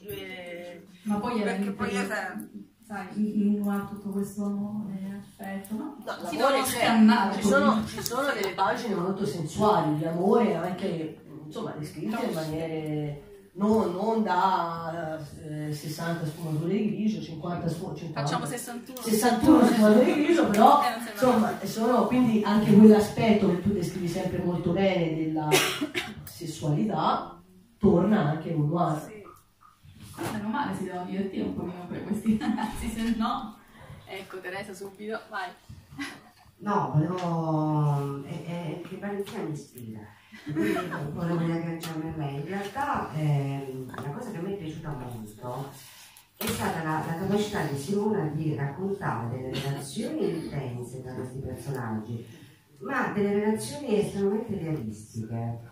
ma poi perché poi sai, in noir tutto questo amore, affetto, no? No, si devono scannare. Ci sono delle pagine molto sensuali di amore, anche insomma descritte in maniere non da 60 sfumature di grigio, 50 facciamo 61 sfumature di grigio, però insomma sono quindi anche quell'aspetto che tu descrivi sempre molto bene della sessualità torna anche in un noir. Meno male, si devono divertire un pochino per questi ragazzi, se no... Ecco, Teresa, subito, vai. No, volevo... che Valentina mi ispira, quindi volevo riagganciarmi a lei. In realtà la cosa che a me è piaciuta molto è stata la capacità di Simona di raccontare delle relazioni intense tra questi personaggi, ma delle relazioni estremamente realistiche.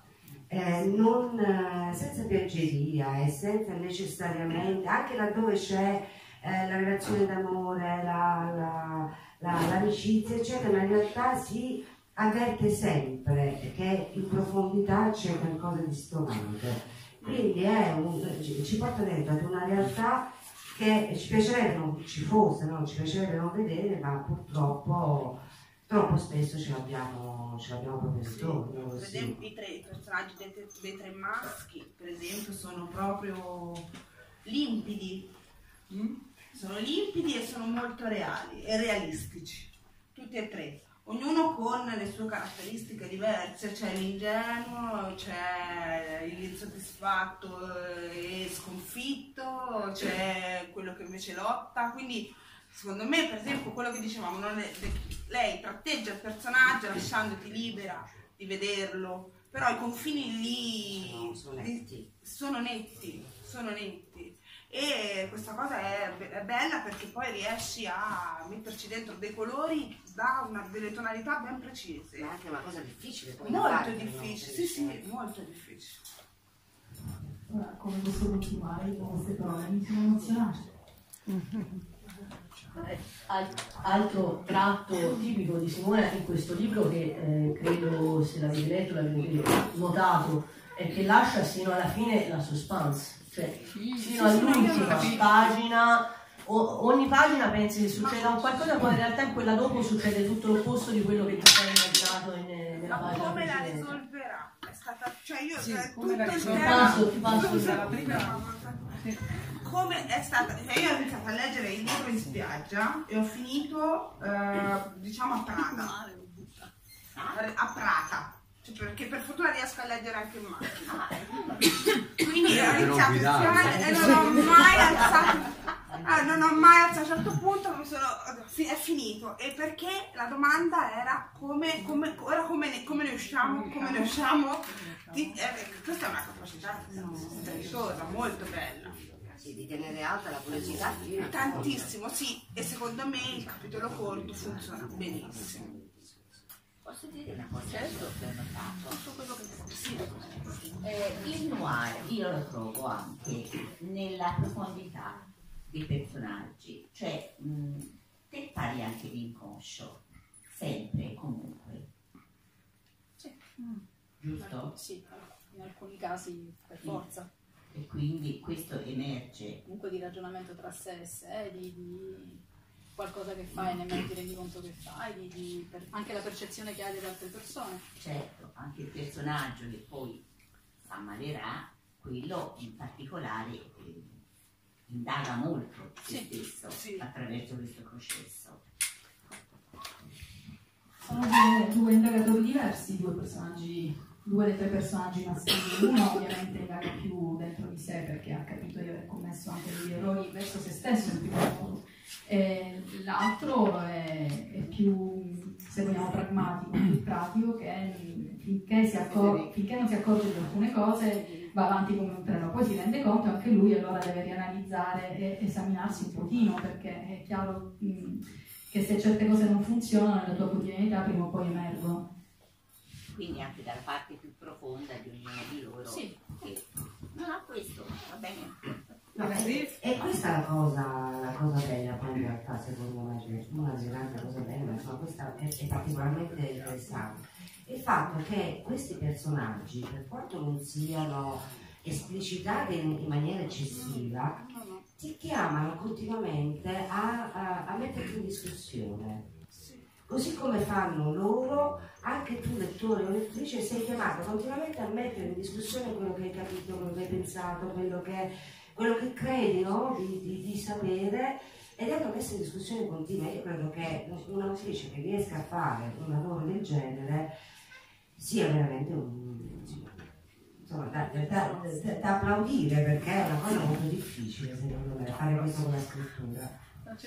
Senza piaggeria e senza necessariamente, anche laddove c'è la relazione d'amore, l'amicizia, eccetera, ma in realtà si avverte sempre che in profondità c'è qualcosa di stonante. Quindi ci porta dentro ad una realtà che ci piacerebbe non ci fosse, no? Ci piacerebbe non vedere, ma purtroppo troppo spesso ce l'abbiamo proprio intorno. Per esempio i personaggi dei tre maschi, per esempio, sono proprio limpidi. Sono limpidi e sono molto reali e realistici, tutti e tre, ognuno con le sue caratteristiche diverse. C'è l'ingenuo, c'è l'insoddisfatto e sconfitto, c'è quello che invece lotta. Quindi secondo me, per esempio, quello che dicevamo, lei tratteggia il personaggio lasciandoti libera di vederlo, però i confini lì sono netti. E questa cosa è bella perché poi riesci a metterci dentro dei colori delle tonalità ben precise. È anche una cosa difficile. Molto difficile, sì, molto difficile. Ora, come posso continuare con queste parole? Mi sono emozionata. Altro tratto tipico di Simona in questo libro, che credo, se l'avete letto l'avete notato, è che lascia sino alla fine la suspense. Cioè, fino all'ultima pagina, ogni pagina pensi che succeda un qualcosa, poi in realtà in quella dopo succede tutto l'opposto di quello che ti sei immaginato nella pagina. Ma come la risolverà? È stata, cioè io tutto il tempo ti passo dalla prima come è stata, cioè io ho iniziato a leggere il libro in spiaggia e ho finito diciamo a Prata. Perché per fortuna riesco a leggere anche in macchina. Quindi ho iniziato in spiaggia e non ho mai alzato. Non ho mai alzato. A un certo punto è finito. E perché la domanda era come ne usciamo? Questa è una capacità strisciosa, molto bella. Sì, di tenere alta la curiosità. Tantissimo, sì. E secondo me il capitolo corto funziona benissimo. Posso dire una cosa? Certo che ho notato. Il noir io lo trovo anche nella profondità dei personaggi, cioè te parli anche di inconscio, sempre e comunque. Sì. Giusto? Sì, in alcuni casi per forza. E quindi questo emerge. Comunque di ragionamento tra sé e sé, di qualcosa che fai e nemmeno ti rendi conto che fai, anche la percezione che hai delle altre persone. Certo, anche il personaggio che poi ammalerà, quello in particolare indaga molto se stesso attraverso questo processo. Sono due indagatori diversi, due dei tre personaggi maschili. Uno ovviamente indaga più dentro di sé perché ha capito di aver commesso anche degli errori verso se stesso in primo modo. L'altro è più, se vogliamo, pragmatico, più pratico, che finché non si accorge di alcune cose va avanti come un treno, poi si rende conto anche lui e allora deve rianalizzare e esaminarsi un pochino, perché è chiaro che se certe cose non funzionano nella tua quotidianità prima o poi emergono. Quindi anche dalla parte più profonda di ognuno di loro. Sì. No, questo va bene. No, e questa è la cosa bella, poi in realtà secondo me una delle tante cose belle, ma insomma questa è particolarmente interessante. Il fatto che questi personaggi, per quanto non siano esplicitati in maniera eccessiva, ti chiamano continuamente a metterti in discussione. Così come fanno loro, anche tu lettore o lettrice sei chiamato continuamente a mettere in discussione quello che hai capito, quello che hai pensato, quello che credi, no? di sapere, ed è una messa in discussione continua. Io credo che un'autrice che riesca a fare un lavoro del genere sia veramente da applaudire, perché è una cosa molto difficile secondo me fare questo con la scrittura.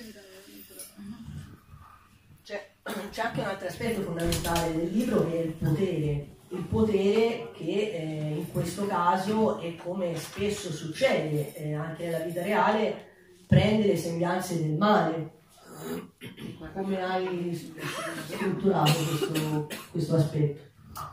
C'è anche un altro aspetto fondamentale del libro, che è il potere che in questo caso, e come spesso succede anche nella vita reale, prende le sembianze del male. Come hai strutturato questo aspetto?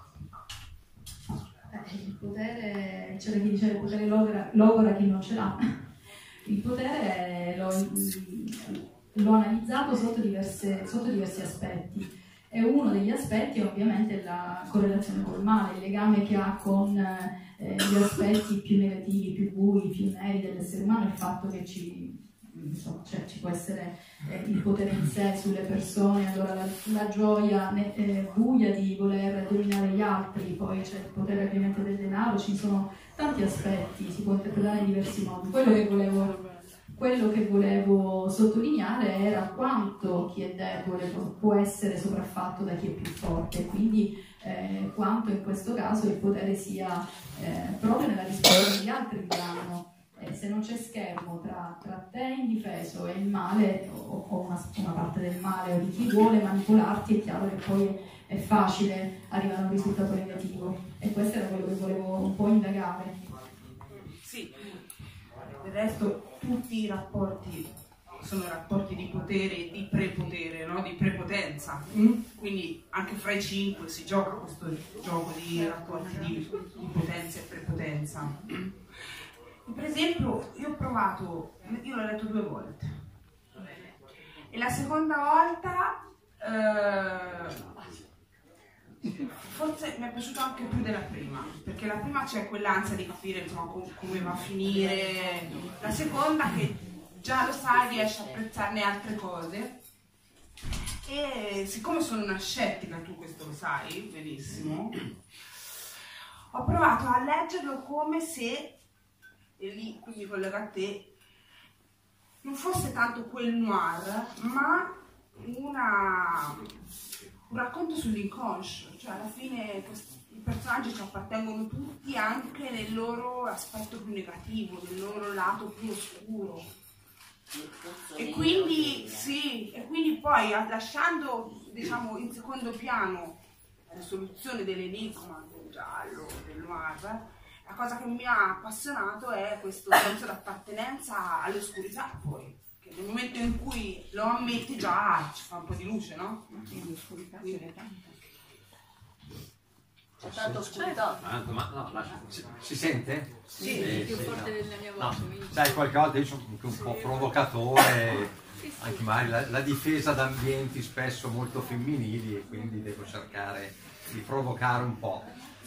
Il potere, c'era chi diceva il potere logora chi non ce l'ha. Il potere l'ho analizzato sotto diversi aspetti, e uno degli aspetti è ovviamente la correlazione col male, il legame che ha con gli aspetti più negativi, più bui, più neri dell'essere umano, il fatto che ci insomma, cioè, ci può essere il potere in sé sulle persone, allora la gioia buia di voler dominare gli altri, poi c'è il potere ovviamente del denaro, ci sono tanti aspetti, si può interpretare in diversi modi. Quello che volevo sottolineare era quanto chi è debole può essere sopraffatto da chi è più forte, quindi quanto in questo caso il potere sia proprio nella risposta degli altri che danno. Se non c'è schermo tra te indifeso e il male, o una parte del male, o di chi vuole manipolarti, è chiaro che poi è facile arrivare a un risultato negativo. E questo era quello che volevo un po' indagare. Sì, del resto tutti i rapporti sono rapporti di potere e di prepotere, no? Di prepotenza. Quindi anche fra i 5 si gioca questo gioco di rapporti di potenza e prepotenza. Per esempio, io l'ho letto 2 volte e la seconda volta forse mi è piaciuto anche più della prima, perché la prima c'è quell'ansia di capire insomma come va a finire, la seconda che già lo sai riesci a apprezzarne altre cose. E siccome sono una scettica, tu questo lo sai benissimo, ho provato a leggerlo come se, e lì qui mi collego a te, non fosse tanto quel noir, ma un racconto sull'inconscio, cioè alla fine i personaggi ci appartengono tutti anche nel loro aspetto più negativo, nel loro lato più oscuro. E quindi sì, e quindi poi lasciando diciamo in secondo piano la soluzione dell'enigma, del giallo, del noir, la cosa che mi ha appassionato è questo senso di appartenenza all'oscurità poi, che nel momento in cui lo ammetti già ci fa un po' di luce, no? L'oscurità c'è tanta. C'è tanta oscurità. Si sente? Sì, più forte della mia voce. No. Sai, qualche volta io sono anche un po' provocatore, anche magari la difesa d'ambienti spesso molto femminili, e quindi devo cercare di provocare un po'.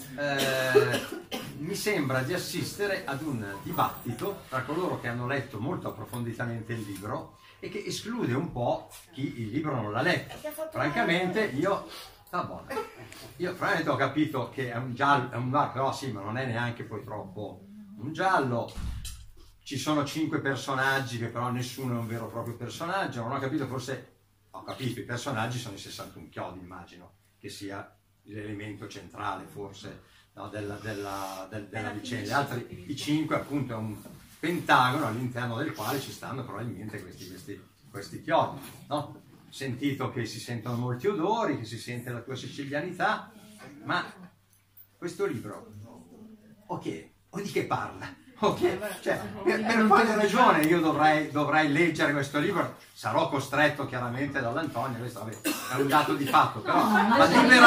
Mi sembra di assistere ad un dibattito tra coloro che hanno letto molto approfonditamente il libro e che esclude un po' chi il libro non l'ha letto. Francamente io francamente ho capito che è un giallo, è un noir, però sì, ma non è neanche poi troppo un giallo. Ci sono 5 personaggi che però nessuno è un vero e proprio personaggio. Non ho capito, forse ho capito, i personaggi sono i 61 chiodi, immagino che sia l'elemento centrale forse, no, della vicenda. Gli altri, i 5 appunto, è un pentagono all'interno del quale ci stanno probabilmente questi chiodi, no? Sentito che si sentono molti odori, che si sente la tua sicilianità, ma questo libro o di che parla? Cioè, per quale ragione io dovrei leggere questo libro? Sarò costretto chiaramente dall'Antonio, questo è un dato di fatto, però ma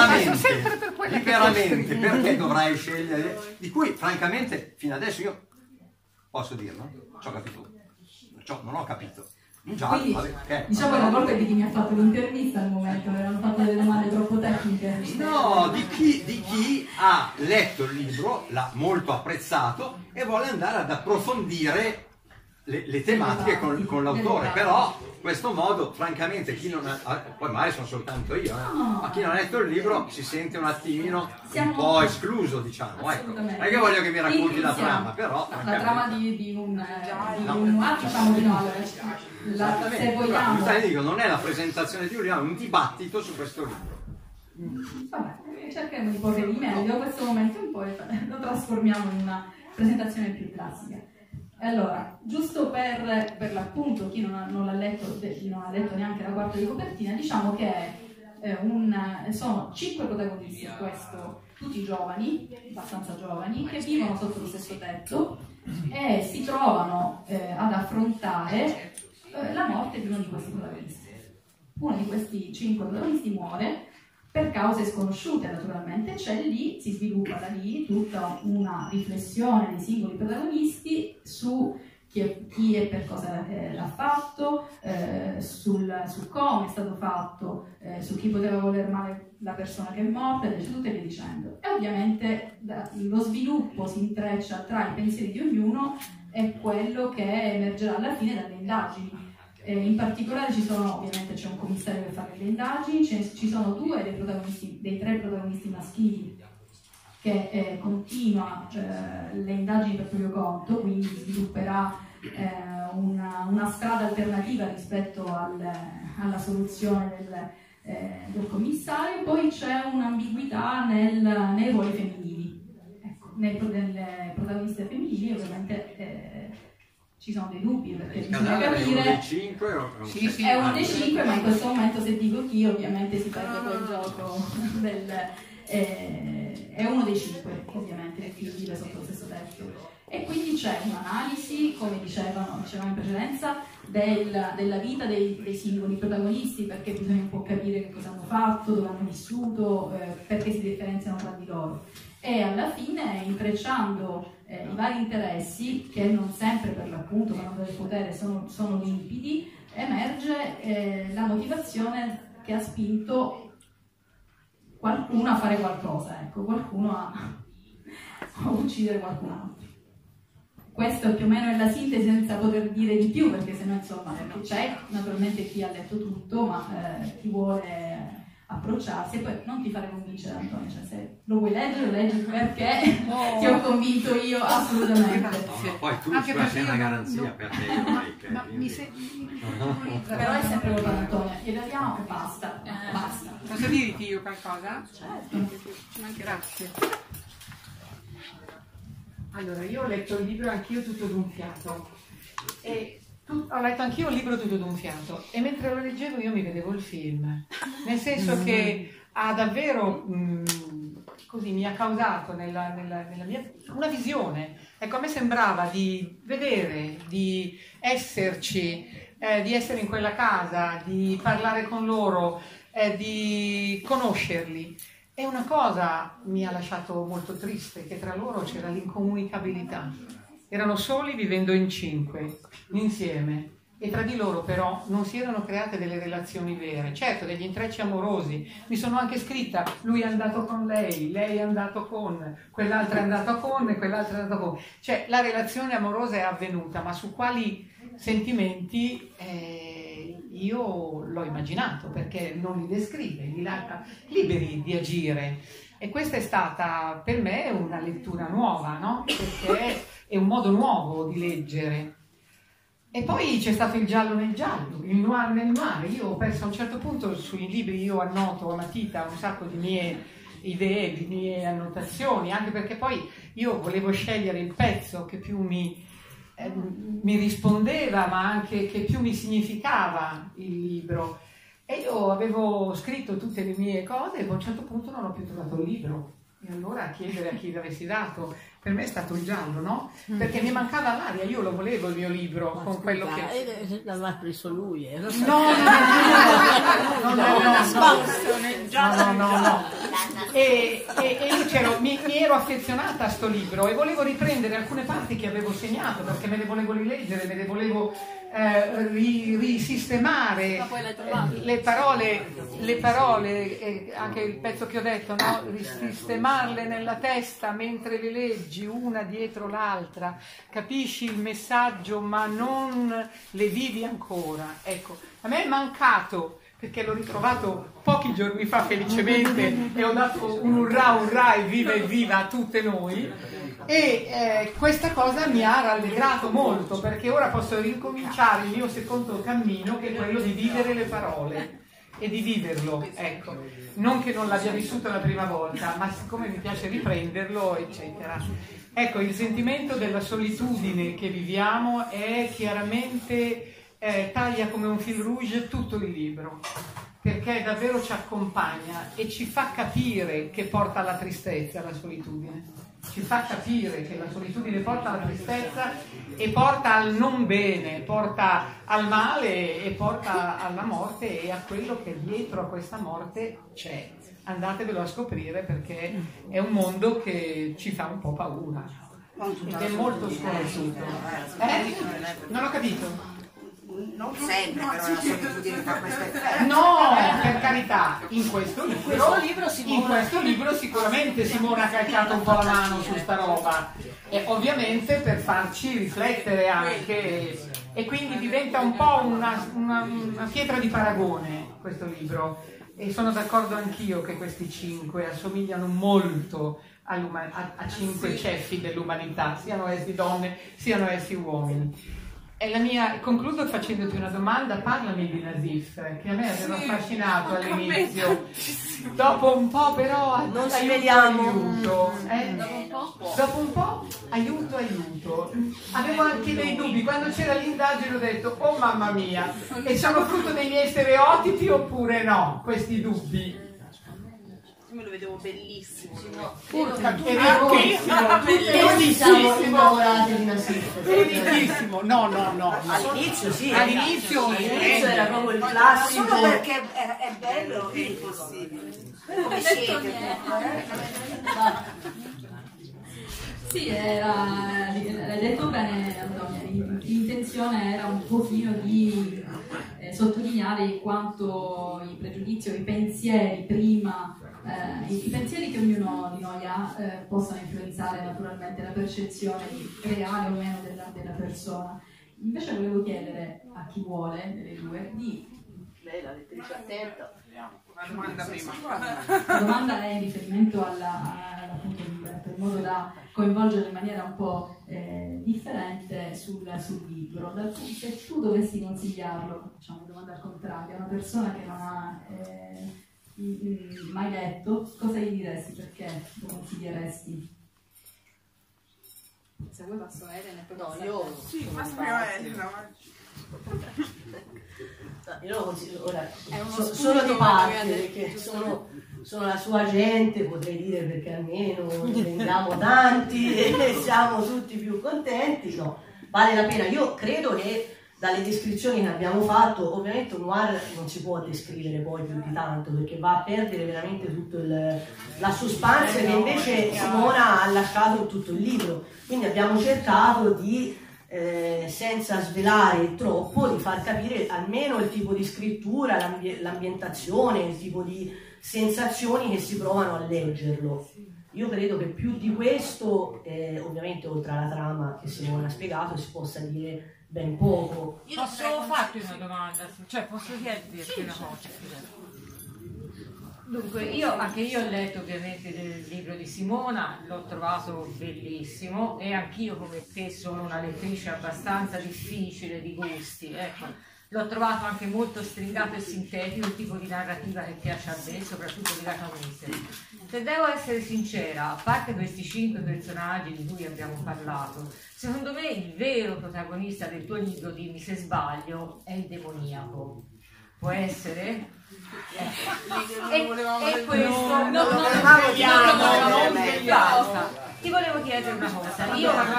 liberamente perché dovrei scegliere? Di cui francamente fino adesso io posso dirlo, ci ho capito, non ho capito. Quindi, diciamo che la colpa è di chi mi ha fatto l'intervista al momento, avevano fatto delle domande troppo tecniche. No, di chi ha letto il libro, l'ha molto apprezzato e vuole andare ad approfondire le tematiche con l'autore. Però in questo modo, francamente, chi non ha, poi magari sono soltanto io, ma chi non ha letto il libro si sente un attimino un po' escluso, diciamo. Ecco. Non è che voglio che mi racconti la trama, però la trama di un noir, diciamo di no, se vogliamo. Dico, non è la presentazione di un libro, è un dibattito su questo libro. Vabbè, cercheremo di porre rimedio. Da questo momento in poi lo trasformiamo in una presentazione più classica. Allora, giusto per l'appunto, chi non l'ha letto, non ha letto neanche la quarta di copertina, diciamo che sono 5 protagonisti in questo, tutti giovani, abbastanza giovani, che vivono sotto lo stesso tetto e si trovano ad affrontare la morte di uno di questi protagonisti. Uno di questi 5 protagonisti muore per cause sconosciute, naturalmente. Si sviluppa da lì tutta una riflessione dei singoli protagonisti su chi e per cosa l'ha fatto, su come è stato fatto, su chi poteva voler male la persona che è morta, e tutte via dicendo. E ovviamente lo sviluppo si intreccia tra i pensieri di ognuno è quello che emergerà alla fine dalle indagini. In particolare ovviamente c'è un commissario per fare le indagini, ci sono dei tre protagonisti maschili che continua le indagini per proprio conto, quindi svilupperà una strada alternativa rispetto alla soluzione del commissario. Poi c'è un'ambiguità nei ruoli femminili, ecco, nelle protagoniste femminili ovviamente ci sono dei dubbi, perché bisogna capire. È uno dei 5 o è uno dei 5, ma in questo momento se dico chi ovviamente si perde quel gioco è uno dei 5 ovviamente che vive sotto lo stesso tetto. E quindi c'è un'analisi, come dicevamo in precedenza, della vita dei singoli protagonisti, perché bisogna un po' capire che cosa hanno fatto, dove hanno vissuto, perché si differenziano tra di loro. E alla fine, intrecciando i vari interessi, che non sempre per l'appunto quando del potere sono limpidi, emerge la motivazione che ha spinto qualcuno a fare qualcosa, ecco, qualcuno a uccidere qualcun altro. Questo più o meno è la sintesi, senza poter dire di più, perché sennò insomma c'è naturalmente chi ha letto tutto, ma chi vuole approcciarsi, e poi non ti fare convincere, Antonio, cioè se lo vuoi leggere, leggi perché ti ho convinto io assolutamente. No, poi tu sei una garanzia per te, però è sempre colpa di Antonio, gliela diamo e basta. Posso dirti io qualcosa? Certo. Grazie. Allora, io ho letto il libro anch'io tutto d'un fiato, ho letto anch'io un libro tutto d'un fiato, e mentre lo leggevo io mi vedevo il film, nel senso che ha davvero così mi ha causato nella mia una visione. Ecco, a me sembrava di vedere, di esserci, di essere in quella casa, di parlare con loro, di conoscerli. E una cosa mi ha lasciato molto triste, che tra loro c'era l'incomunicabilità. Erano soli vivendo in 5, insieme, e tra di loro però non si erano create delle relazioni vere. Certo, degli intrecci amorosi. Mi sono anche scritta, lui è andato con lei è andato con, quell'altra è andata con e quell'altra è andata con. Cioè, la relazione amorosa è avvenuta, ma su quali sentimenti io l'ho immaginato, perché non li descrive, li lascia liberi di agire. E questa è stata per me una lettura nuova, no? Perché è un modo nuovo di leggere. E poi c'è stato il giallo nel giallo, il noir nel noir. Io ho perso a un certo punto sui libri, io annoto a matita un sacco di mie idee, di mie annotazioni, anche perché poi io volevo scegliere il pezzo che più mi rispondeva, ma anche che più mi significava il libro. E io avevo scritto tutte le mie cose e a un certo punto non ho più trovato il libro. E allora chiedere a chi l'avessi dato, per me è stato il giallo, no? Perché mi mancava l'aria, io lo volevo il mio libro con quello che... L'aveva preso lui, No. E io mi ero affezionata a sto libro e volevo riprendere alcune parti che avevo segnato, perché me le volevo rileggere, me le volevo risistemare, le parole, anche il pezzo che ho detto, no? Risistemarle nella testa mentre le leggi una dietro l'altra, capisci il messaggio ma non le vivi ancora. Ecco, a me è mancato, perché l'ho ritrovato pochi giorni fa felicemente e ho dato un urrà evviva a tutte noi, e questa cosa mi ha rallegrato molto, perché ora posso ricominciare il mio secondo cammino, che è quello di vivere le parole e di viverlo, ecco, non che non l'abbia vissuto la prima volta, ma siccome mi piace riprenderlo, eccetera. Ecco, il sentimento della solitudine che viviamo è chiaramente taglia come un fil rouge tutto il libro, perché davvero ci accompagna e ci fa capire che porta alla tristezza la solitudine. Ci fa capire che la solitudine porta alla tristezza e porta al non bene, porta al male e porta alla morte e a quello che dietro a questa morte c'è. Andatevelo a scoprire, perché è un mondo che ci fa un po' paura ed è molto sconosciuto. Non ho capito. Non sempre però la solitudine fa questo effetto. No, per carità, in questo libro sicuramente Simona ha calcato un po' la mano su sta roba, E ovviamente per farci riflettere anche, e quindi diventa un po' una pietra di paragone questo libro, e sono d'accordo anch'io che questi 5 assomigliano molto a 5 ceffi dell'umanità, siano essi donne, siano essi uomini. Concludo facendoti una domanda. Parlami di Nasif, che a me aveva affascinato all'inizio, dopo un po' però non sveliamo. Dopo un po' aiuto. Avevo anche dei dubbi, quando c'era l'indagine ho detto oh mamma mia, e sono frutto dei miei stereotipi oppure no, questi dubbi? Io me lo vedevo bellissimo. Bellissimo. No. All'inizio sì. All'inizio era proprio il classico. Solo perché è bello è impossibile. Come siete? Sì, l'hai detto bene Antonia, l'intenzione era un pochino di sottolineare quanto i pregiudizi o i pensieri prima, i pensieri che ognuno di noi ha possano influenzare naturalmente la percezione reale o meno della persona. Invece volevo chiedere a chi vuole, delle due, di... Lei la lettrice attenta. Una domanda prima. La domanda è in riferimento appunto per modo da coinvolgere in maniera un po' differente sul libro. Se tu dovessi consigliarlo, facciamo una domanda al contrario, a una persona che non ha mai letto, cosa gli diresti? Perché lo consiglieresti? Se vuoi passo a Elena e poi No, io Sì, ma prima Elena. Io lo considero ora uno solo di spunto, parte, magari, perché sono la sua gente, potrei dire, perché almeno ne vendiamo tanti e siamo tutti più contenti. No, vale la pena. Io credo che dalle descrizioni che abbiamo fatto, ovviamente un noir non si può descrivere poi più di tanto, perché va a perdere veramente tutto la suspense che invece Simona ha lasciato in tutto il libro. Quindi abbiamo cercato di senza svelare troppo, di far capire almeno il tipo di scrittura, l'ambientazione, il tipo di sensazioni che si provano a leggerlo. Io credo che più di questo, ovviamente oltre alla trama che Simone ha spiegato, si possa dire ben poco. Io posso farti una domanda, cioè posso chiederti una cosa? Dunque, anche io ho letto ovviamente il libro di Simona, l'ho trovato bellissimo e anch'io come te sono una lettrice abbastanza difficile di gusti, ecco. L'ho trovato anche molto stringato e sintetico, il tipo di narrativa che piace a me, soprattutto di Agatha Christie. Se devo essere sincera, a parte questi 5 personaggi di cui abbiamo parlato, secondo me il vero protagonista del tuo libro, dimmi se sbaglio, è il demoniaco. Può essere? E questo non ti volevo chiedere una cosa.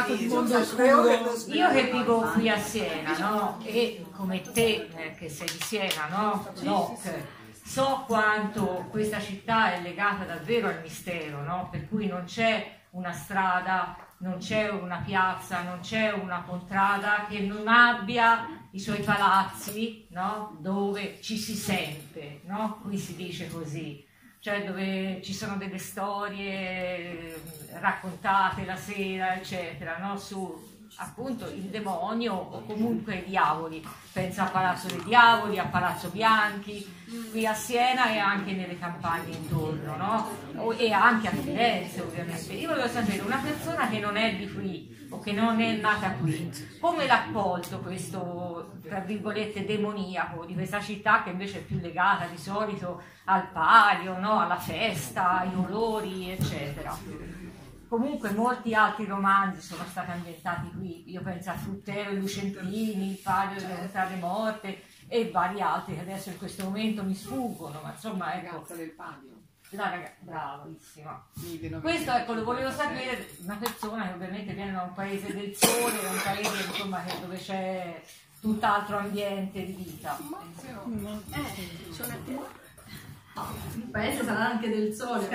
Io che vivo qui a Siena, no? E come te che sei di Siena, no? So quanto questa città è legata davvero al mistero, no? Per cui non c'è una strada, non c'è una piazza, non c'è una contrada che non abbia i suoi palazzi, no? Dove ci si sente, no? Qui si dice così, cioè dove ci sono delle storie raccontate la sera, eccetera, no? Su appunto il demonio o comunque i diavoli. Penso a Palazzo dei Diavoli, a Palazzo Bianchi, qui a Siena e anche nelle campagne intorno, no? E anche a Firenze ovviamente. Io volevo sapere, una persona che non è di qui o che non è nata qui, come l'ha accolto questo, tra virgolette, demoniaco di questa città che invece è più legata di solito al palio, no? Alla festa, ai olori, eccetera. Comunque molti altri romanzi sono stati ambientati qui, io penso a Fruttero e Lucentini, Il palio delle contrade morte e vari altri che adesso in questo momento mi sfuggono, ma insomma ecco. Ragazza del palio. La ragazza, bravissima. Questo ecco lo volevo sapere, una persona che ovviamente viene da un paese del sole, da un paese insomma dove c'è tutt'altro ambiente di vita. Il paese sarà anche del sole,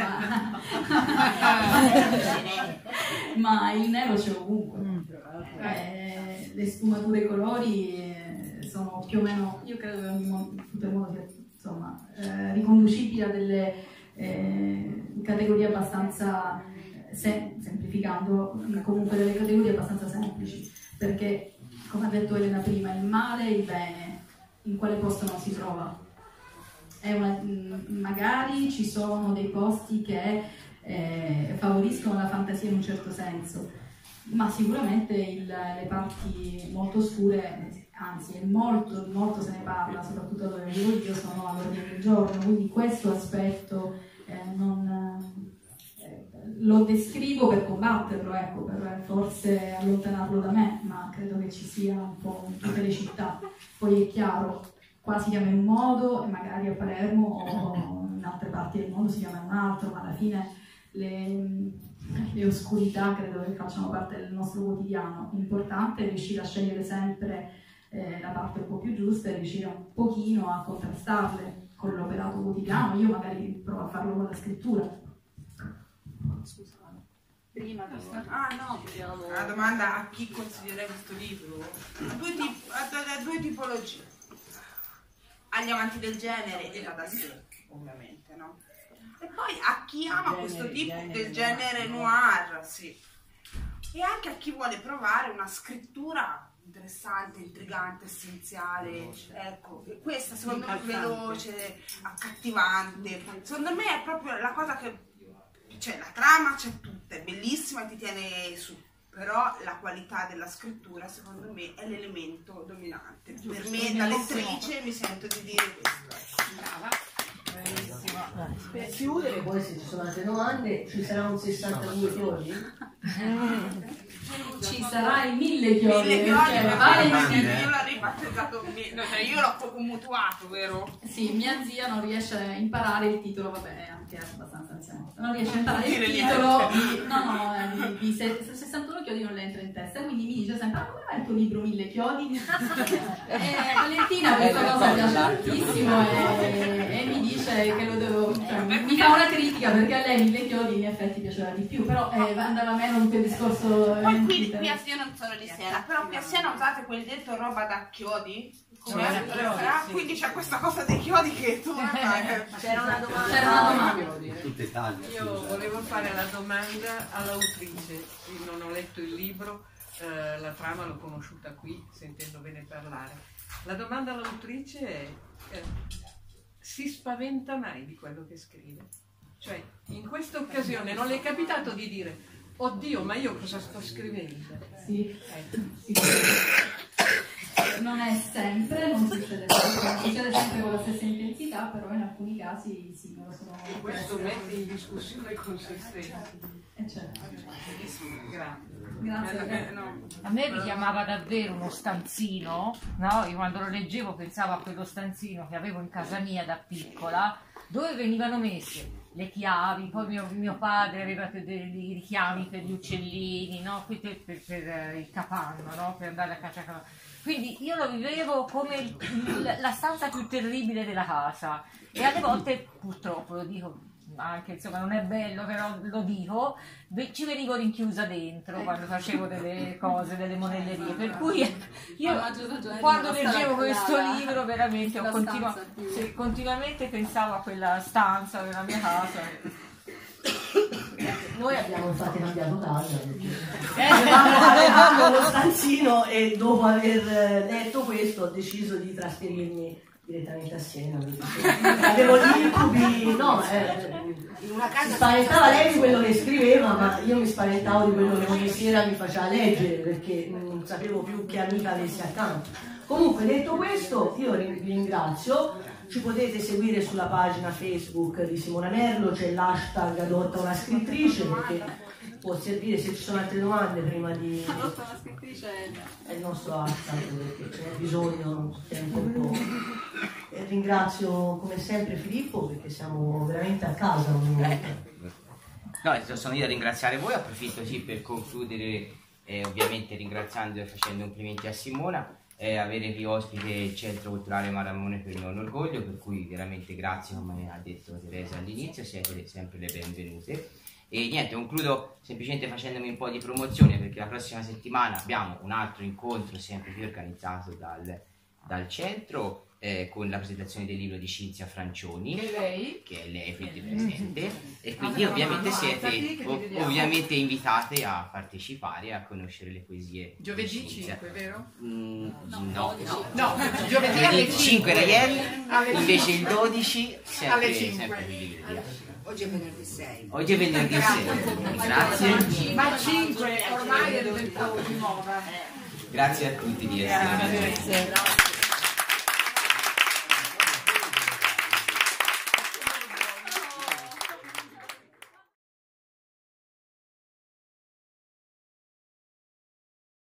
ma il nero c'è ovunque. Le sfumature, i colori sono più o meno, io credo che in tutto il mondo sia insomma riconducibili a delle categorie abbastanza semplificando, comunque delle categorie abbastanza semplici, perché come ha detto Elena prima, il male e il bene in quale posto non si trova? Magari ci sono dei posti che favoriscono la fantasia in un certo senso, ma sicuramente le parti molto oscure, anzi molto se ne parla, soprattutto dove vivo io, sono all'ordine del giorno, quindi questo aspetto lo descrivo per combatterlo, ecco, per forse allontanarlo da me, ma credo che ci sia un po' in tutte le città. Poi è chiaro, qua si chiama in un modo e magari a Palermo o in altre parti del mondo si chiama in un altro, ma alla fine le oscurità credo che facciano parte del nostro quotidiano. L'importante è riuscire a scegliere sempre la parte un po' più giusta e riuscire un pochino a contrastarle con l'operato quotidiano. Io magari provo a farlo con la scrittura. Scusa, prima la domanda a chi consiglierei questo libro? A due tipologie, agli amanti del genere e da sé, ovviamente, no? E poi a chi ama questo tipo del genere noir, sì, e anche a chi vuole provare una scrittura interessante, intrigante, essenziale, ecco, questa secondo me è veloce, accattivante, secondo me è proprio la cosa che, cioè la trama c'è tutta, è bellissima e ti tiene su, però la qualità della scrittura secondo me è l'elemento dominante. Per me da lettrice mi sento di dire questo. Brava. Per chiudere, poi se ci sono altre domande, ci sarà un 62 chiodi? Ci sarà il 1000 chiodi. 1000 chiodi, io l'ho ribattezzato, io l'ho mutuato, vero? Sì, mia zia non riesce a imparare il titolo, vabbè, anche abbastanza anziano. Non riesce a imparare il titolo di 61 chiodi, non le entra in testa, quindi mi dice sempre: come è il tuo libro 1000 chiodi? Valentina questa cosa piace tantissimo e mi dice che lo devo, cioè, mi fa una critica perché a lei 1000 chiodi in effetti piaceva di più, però andava meno in quel discorso. Poi qui a Siena non sono di Siena, però qui a Siena usate quel detto roba da chiodi? Quindi c'è questa cosa dei chiodi che tu c'era una domanda. Io volevo fare la domanda all'autrice. Io non ho letto il libro, la trama l'ho conosciuta qui sentendovene parlare. La domanda all'autrice è: si spaventa mai di quello che scrive? Cioè, in questa occasione non le è capitato di dire: oddio, ma io cosa sto scrivendo? Sì. Non è sempre, non succede sempre con la stessa intensità, però in alcuni casi sì, me lo sono. E questo mette in discussione con se stesso. Certo. Grazie. A me mi chiamava davvero uno stanzino, no? Io quando lo leggevo pensavo a quello stanzino che avevo in casa mia da piccola, dove venivano messe le chiavi, poi mio padre aveva dei richiami per gli uccellini, no? per il capanno, no? Per andare a caccia. Quindi io lo vivevo come la stanza più terribile della casa, e alle volte, purtroppo lo dico, anche insomma non è bello, però lo dico, ci venivo rinchiusa dentro quando facevo delle cose, delle monellerie, per cui io quando leggevo questo libro veramente continuamente pensavo a quella stanza della mia casa. Noi abbiamo infatti cambiato casa perché avevamo lo stanzino, e dopo aver letto questo ho deciso di trasferirmi direttamente a Siena perché avevo gli incubi, si spaventava lei di quello che scriveva, ma io mi spaventavo di quello che ogni sera mi faceva leggere perché non sapevo più che amica avessi accanto. Comunque, detto questo, io vi ringrazio. Ci potete seguire sulla pagina Facebook di Simona Merlo, c'è l'hashtag adotta una scrittrice, perché può servire se ci sono altre domande prima di... Adotta una scrittrice è il nostro hashtag, perché ce n'è bisogno tempo un po'. E ringrazio come sempre Filippo, perché siamo veramente a casa ogni volta. No, sono io a ringraziare voi, approfitto per concludere ovviamente ringraziando e facendo complimenti a Simona. Avere qui ospite il Centro Culturale Maramone per me è un orgoglio, per cui veramente grazie, come ha detto Teresa all'inizio, siete sempre le benvenute. E niente, concludo semplicemente facendomi un po' di promozione, perché la prossima settimana abbiamo un altro incontro sempre qui organizzato dal centro, con la presentazione del libro di Cinzia Francioni, che è lei qui presente, e quindi ovviamente siete ovviamente invitate a partecipare, a conoscere le poesie. Giovedì di Cinzia. 5, vero? No, giovedì alle 5 Raielli, alle invece 5. il 12 Alle sempre 5. qui di libreria. Oggi è venerdì 6. Oggi è venerdì 6. Grazie. Ma 5 ormai è diventato di moda. Grazie a tutti di essere venuti. Grazie.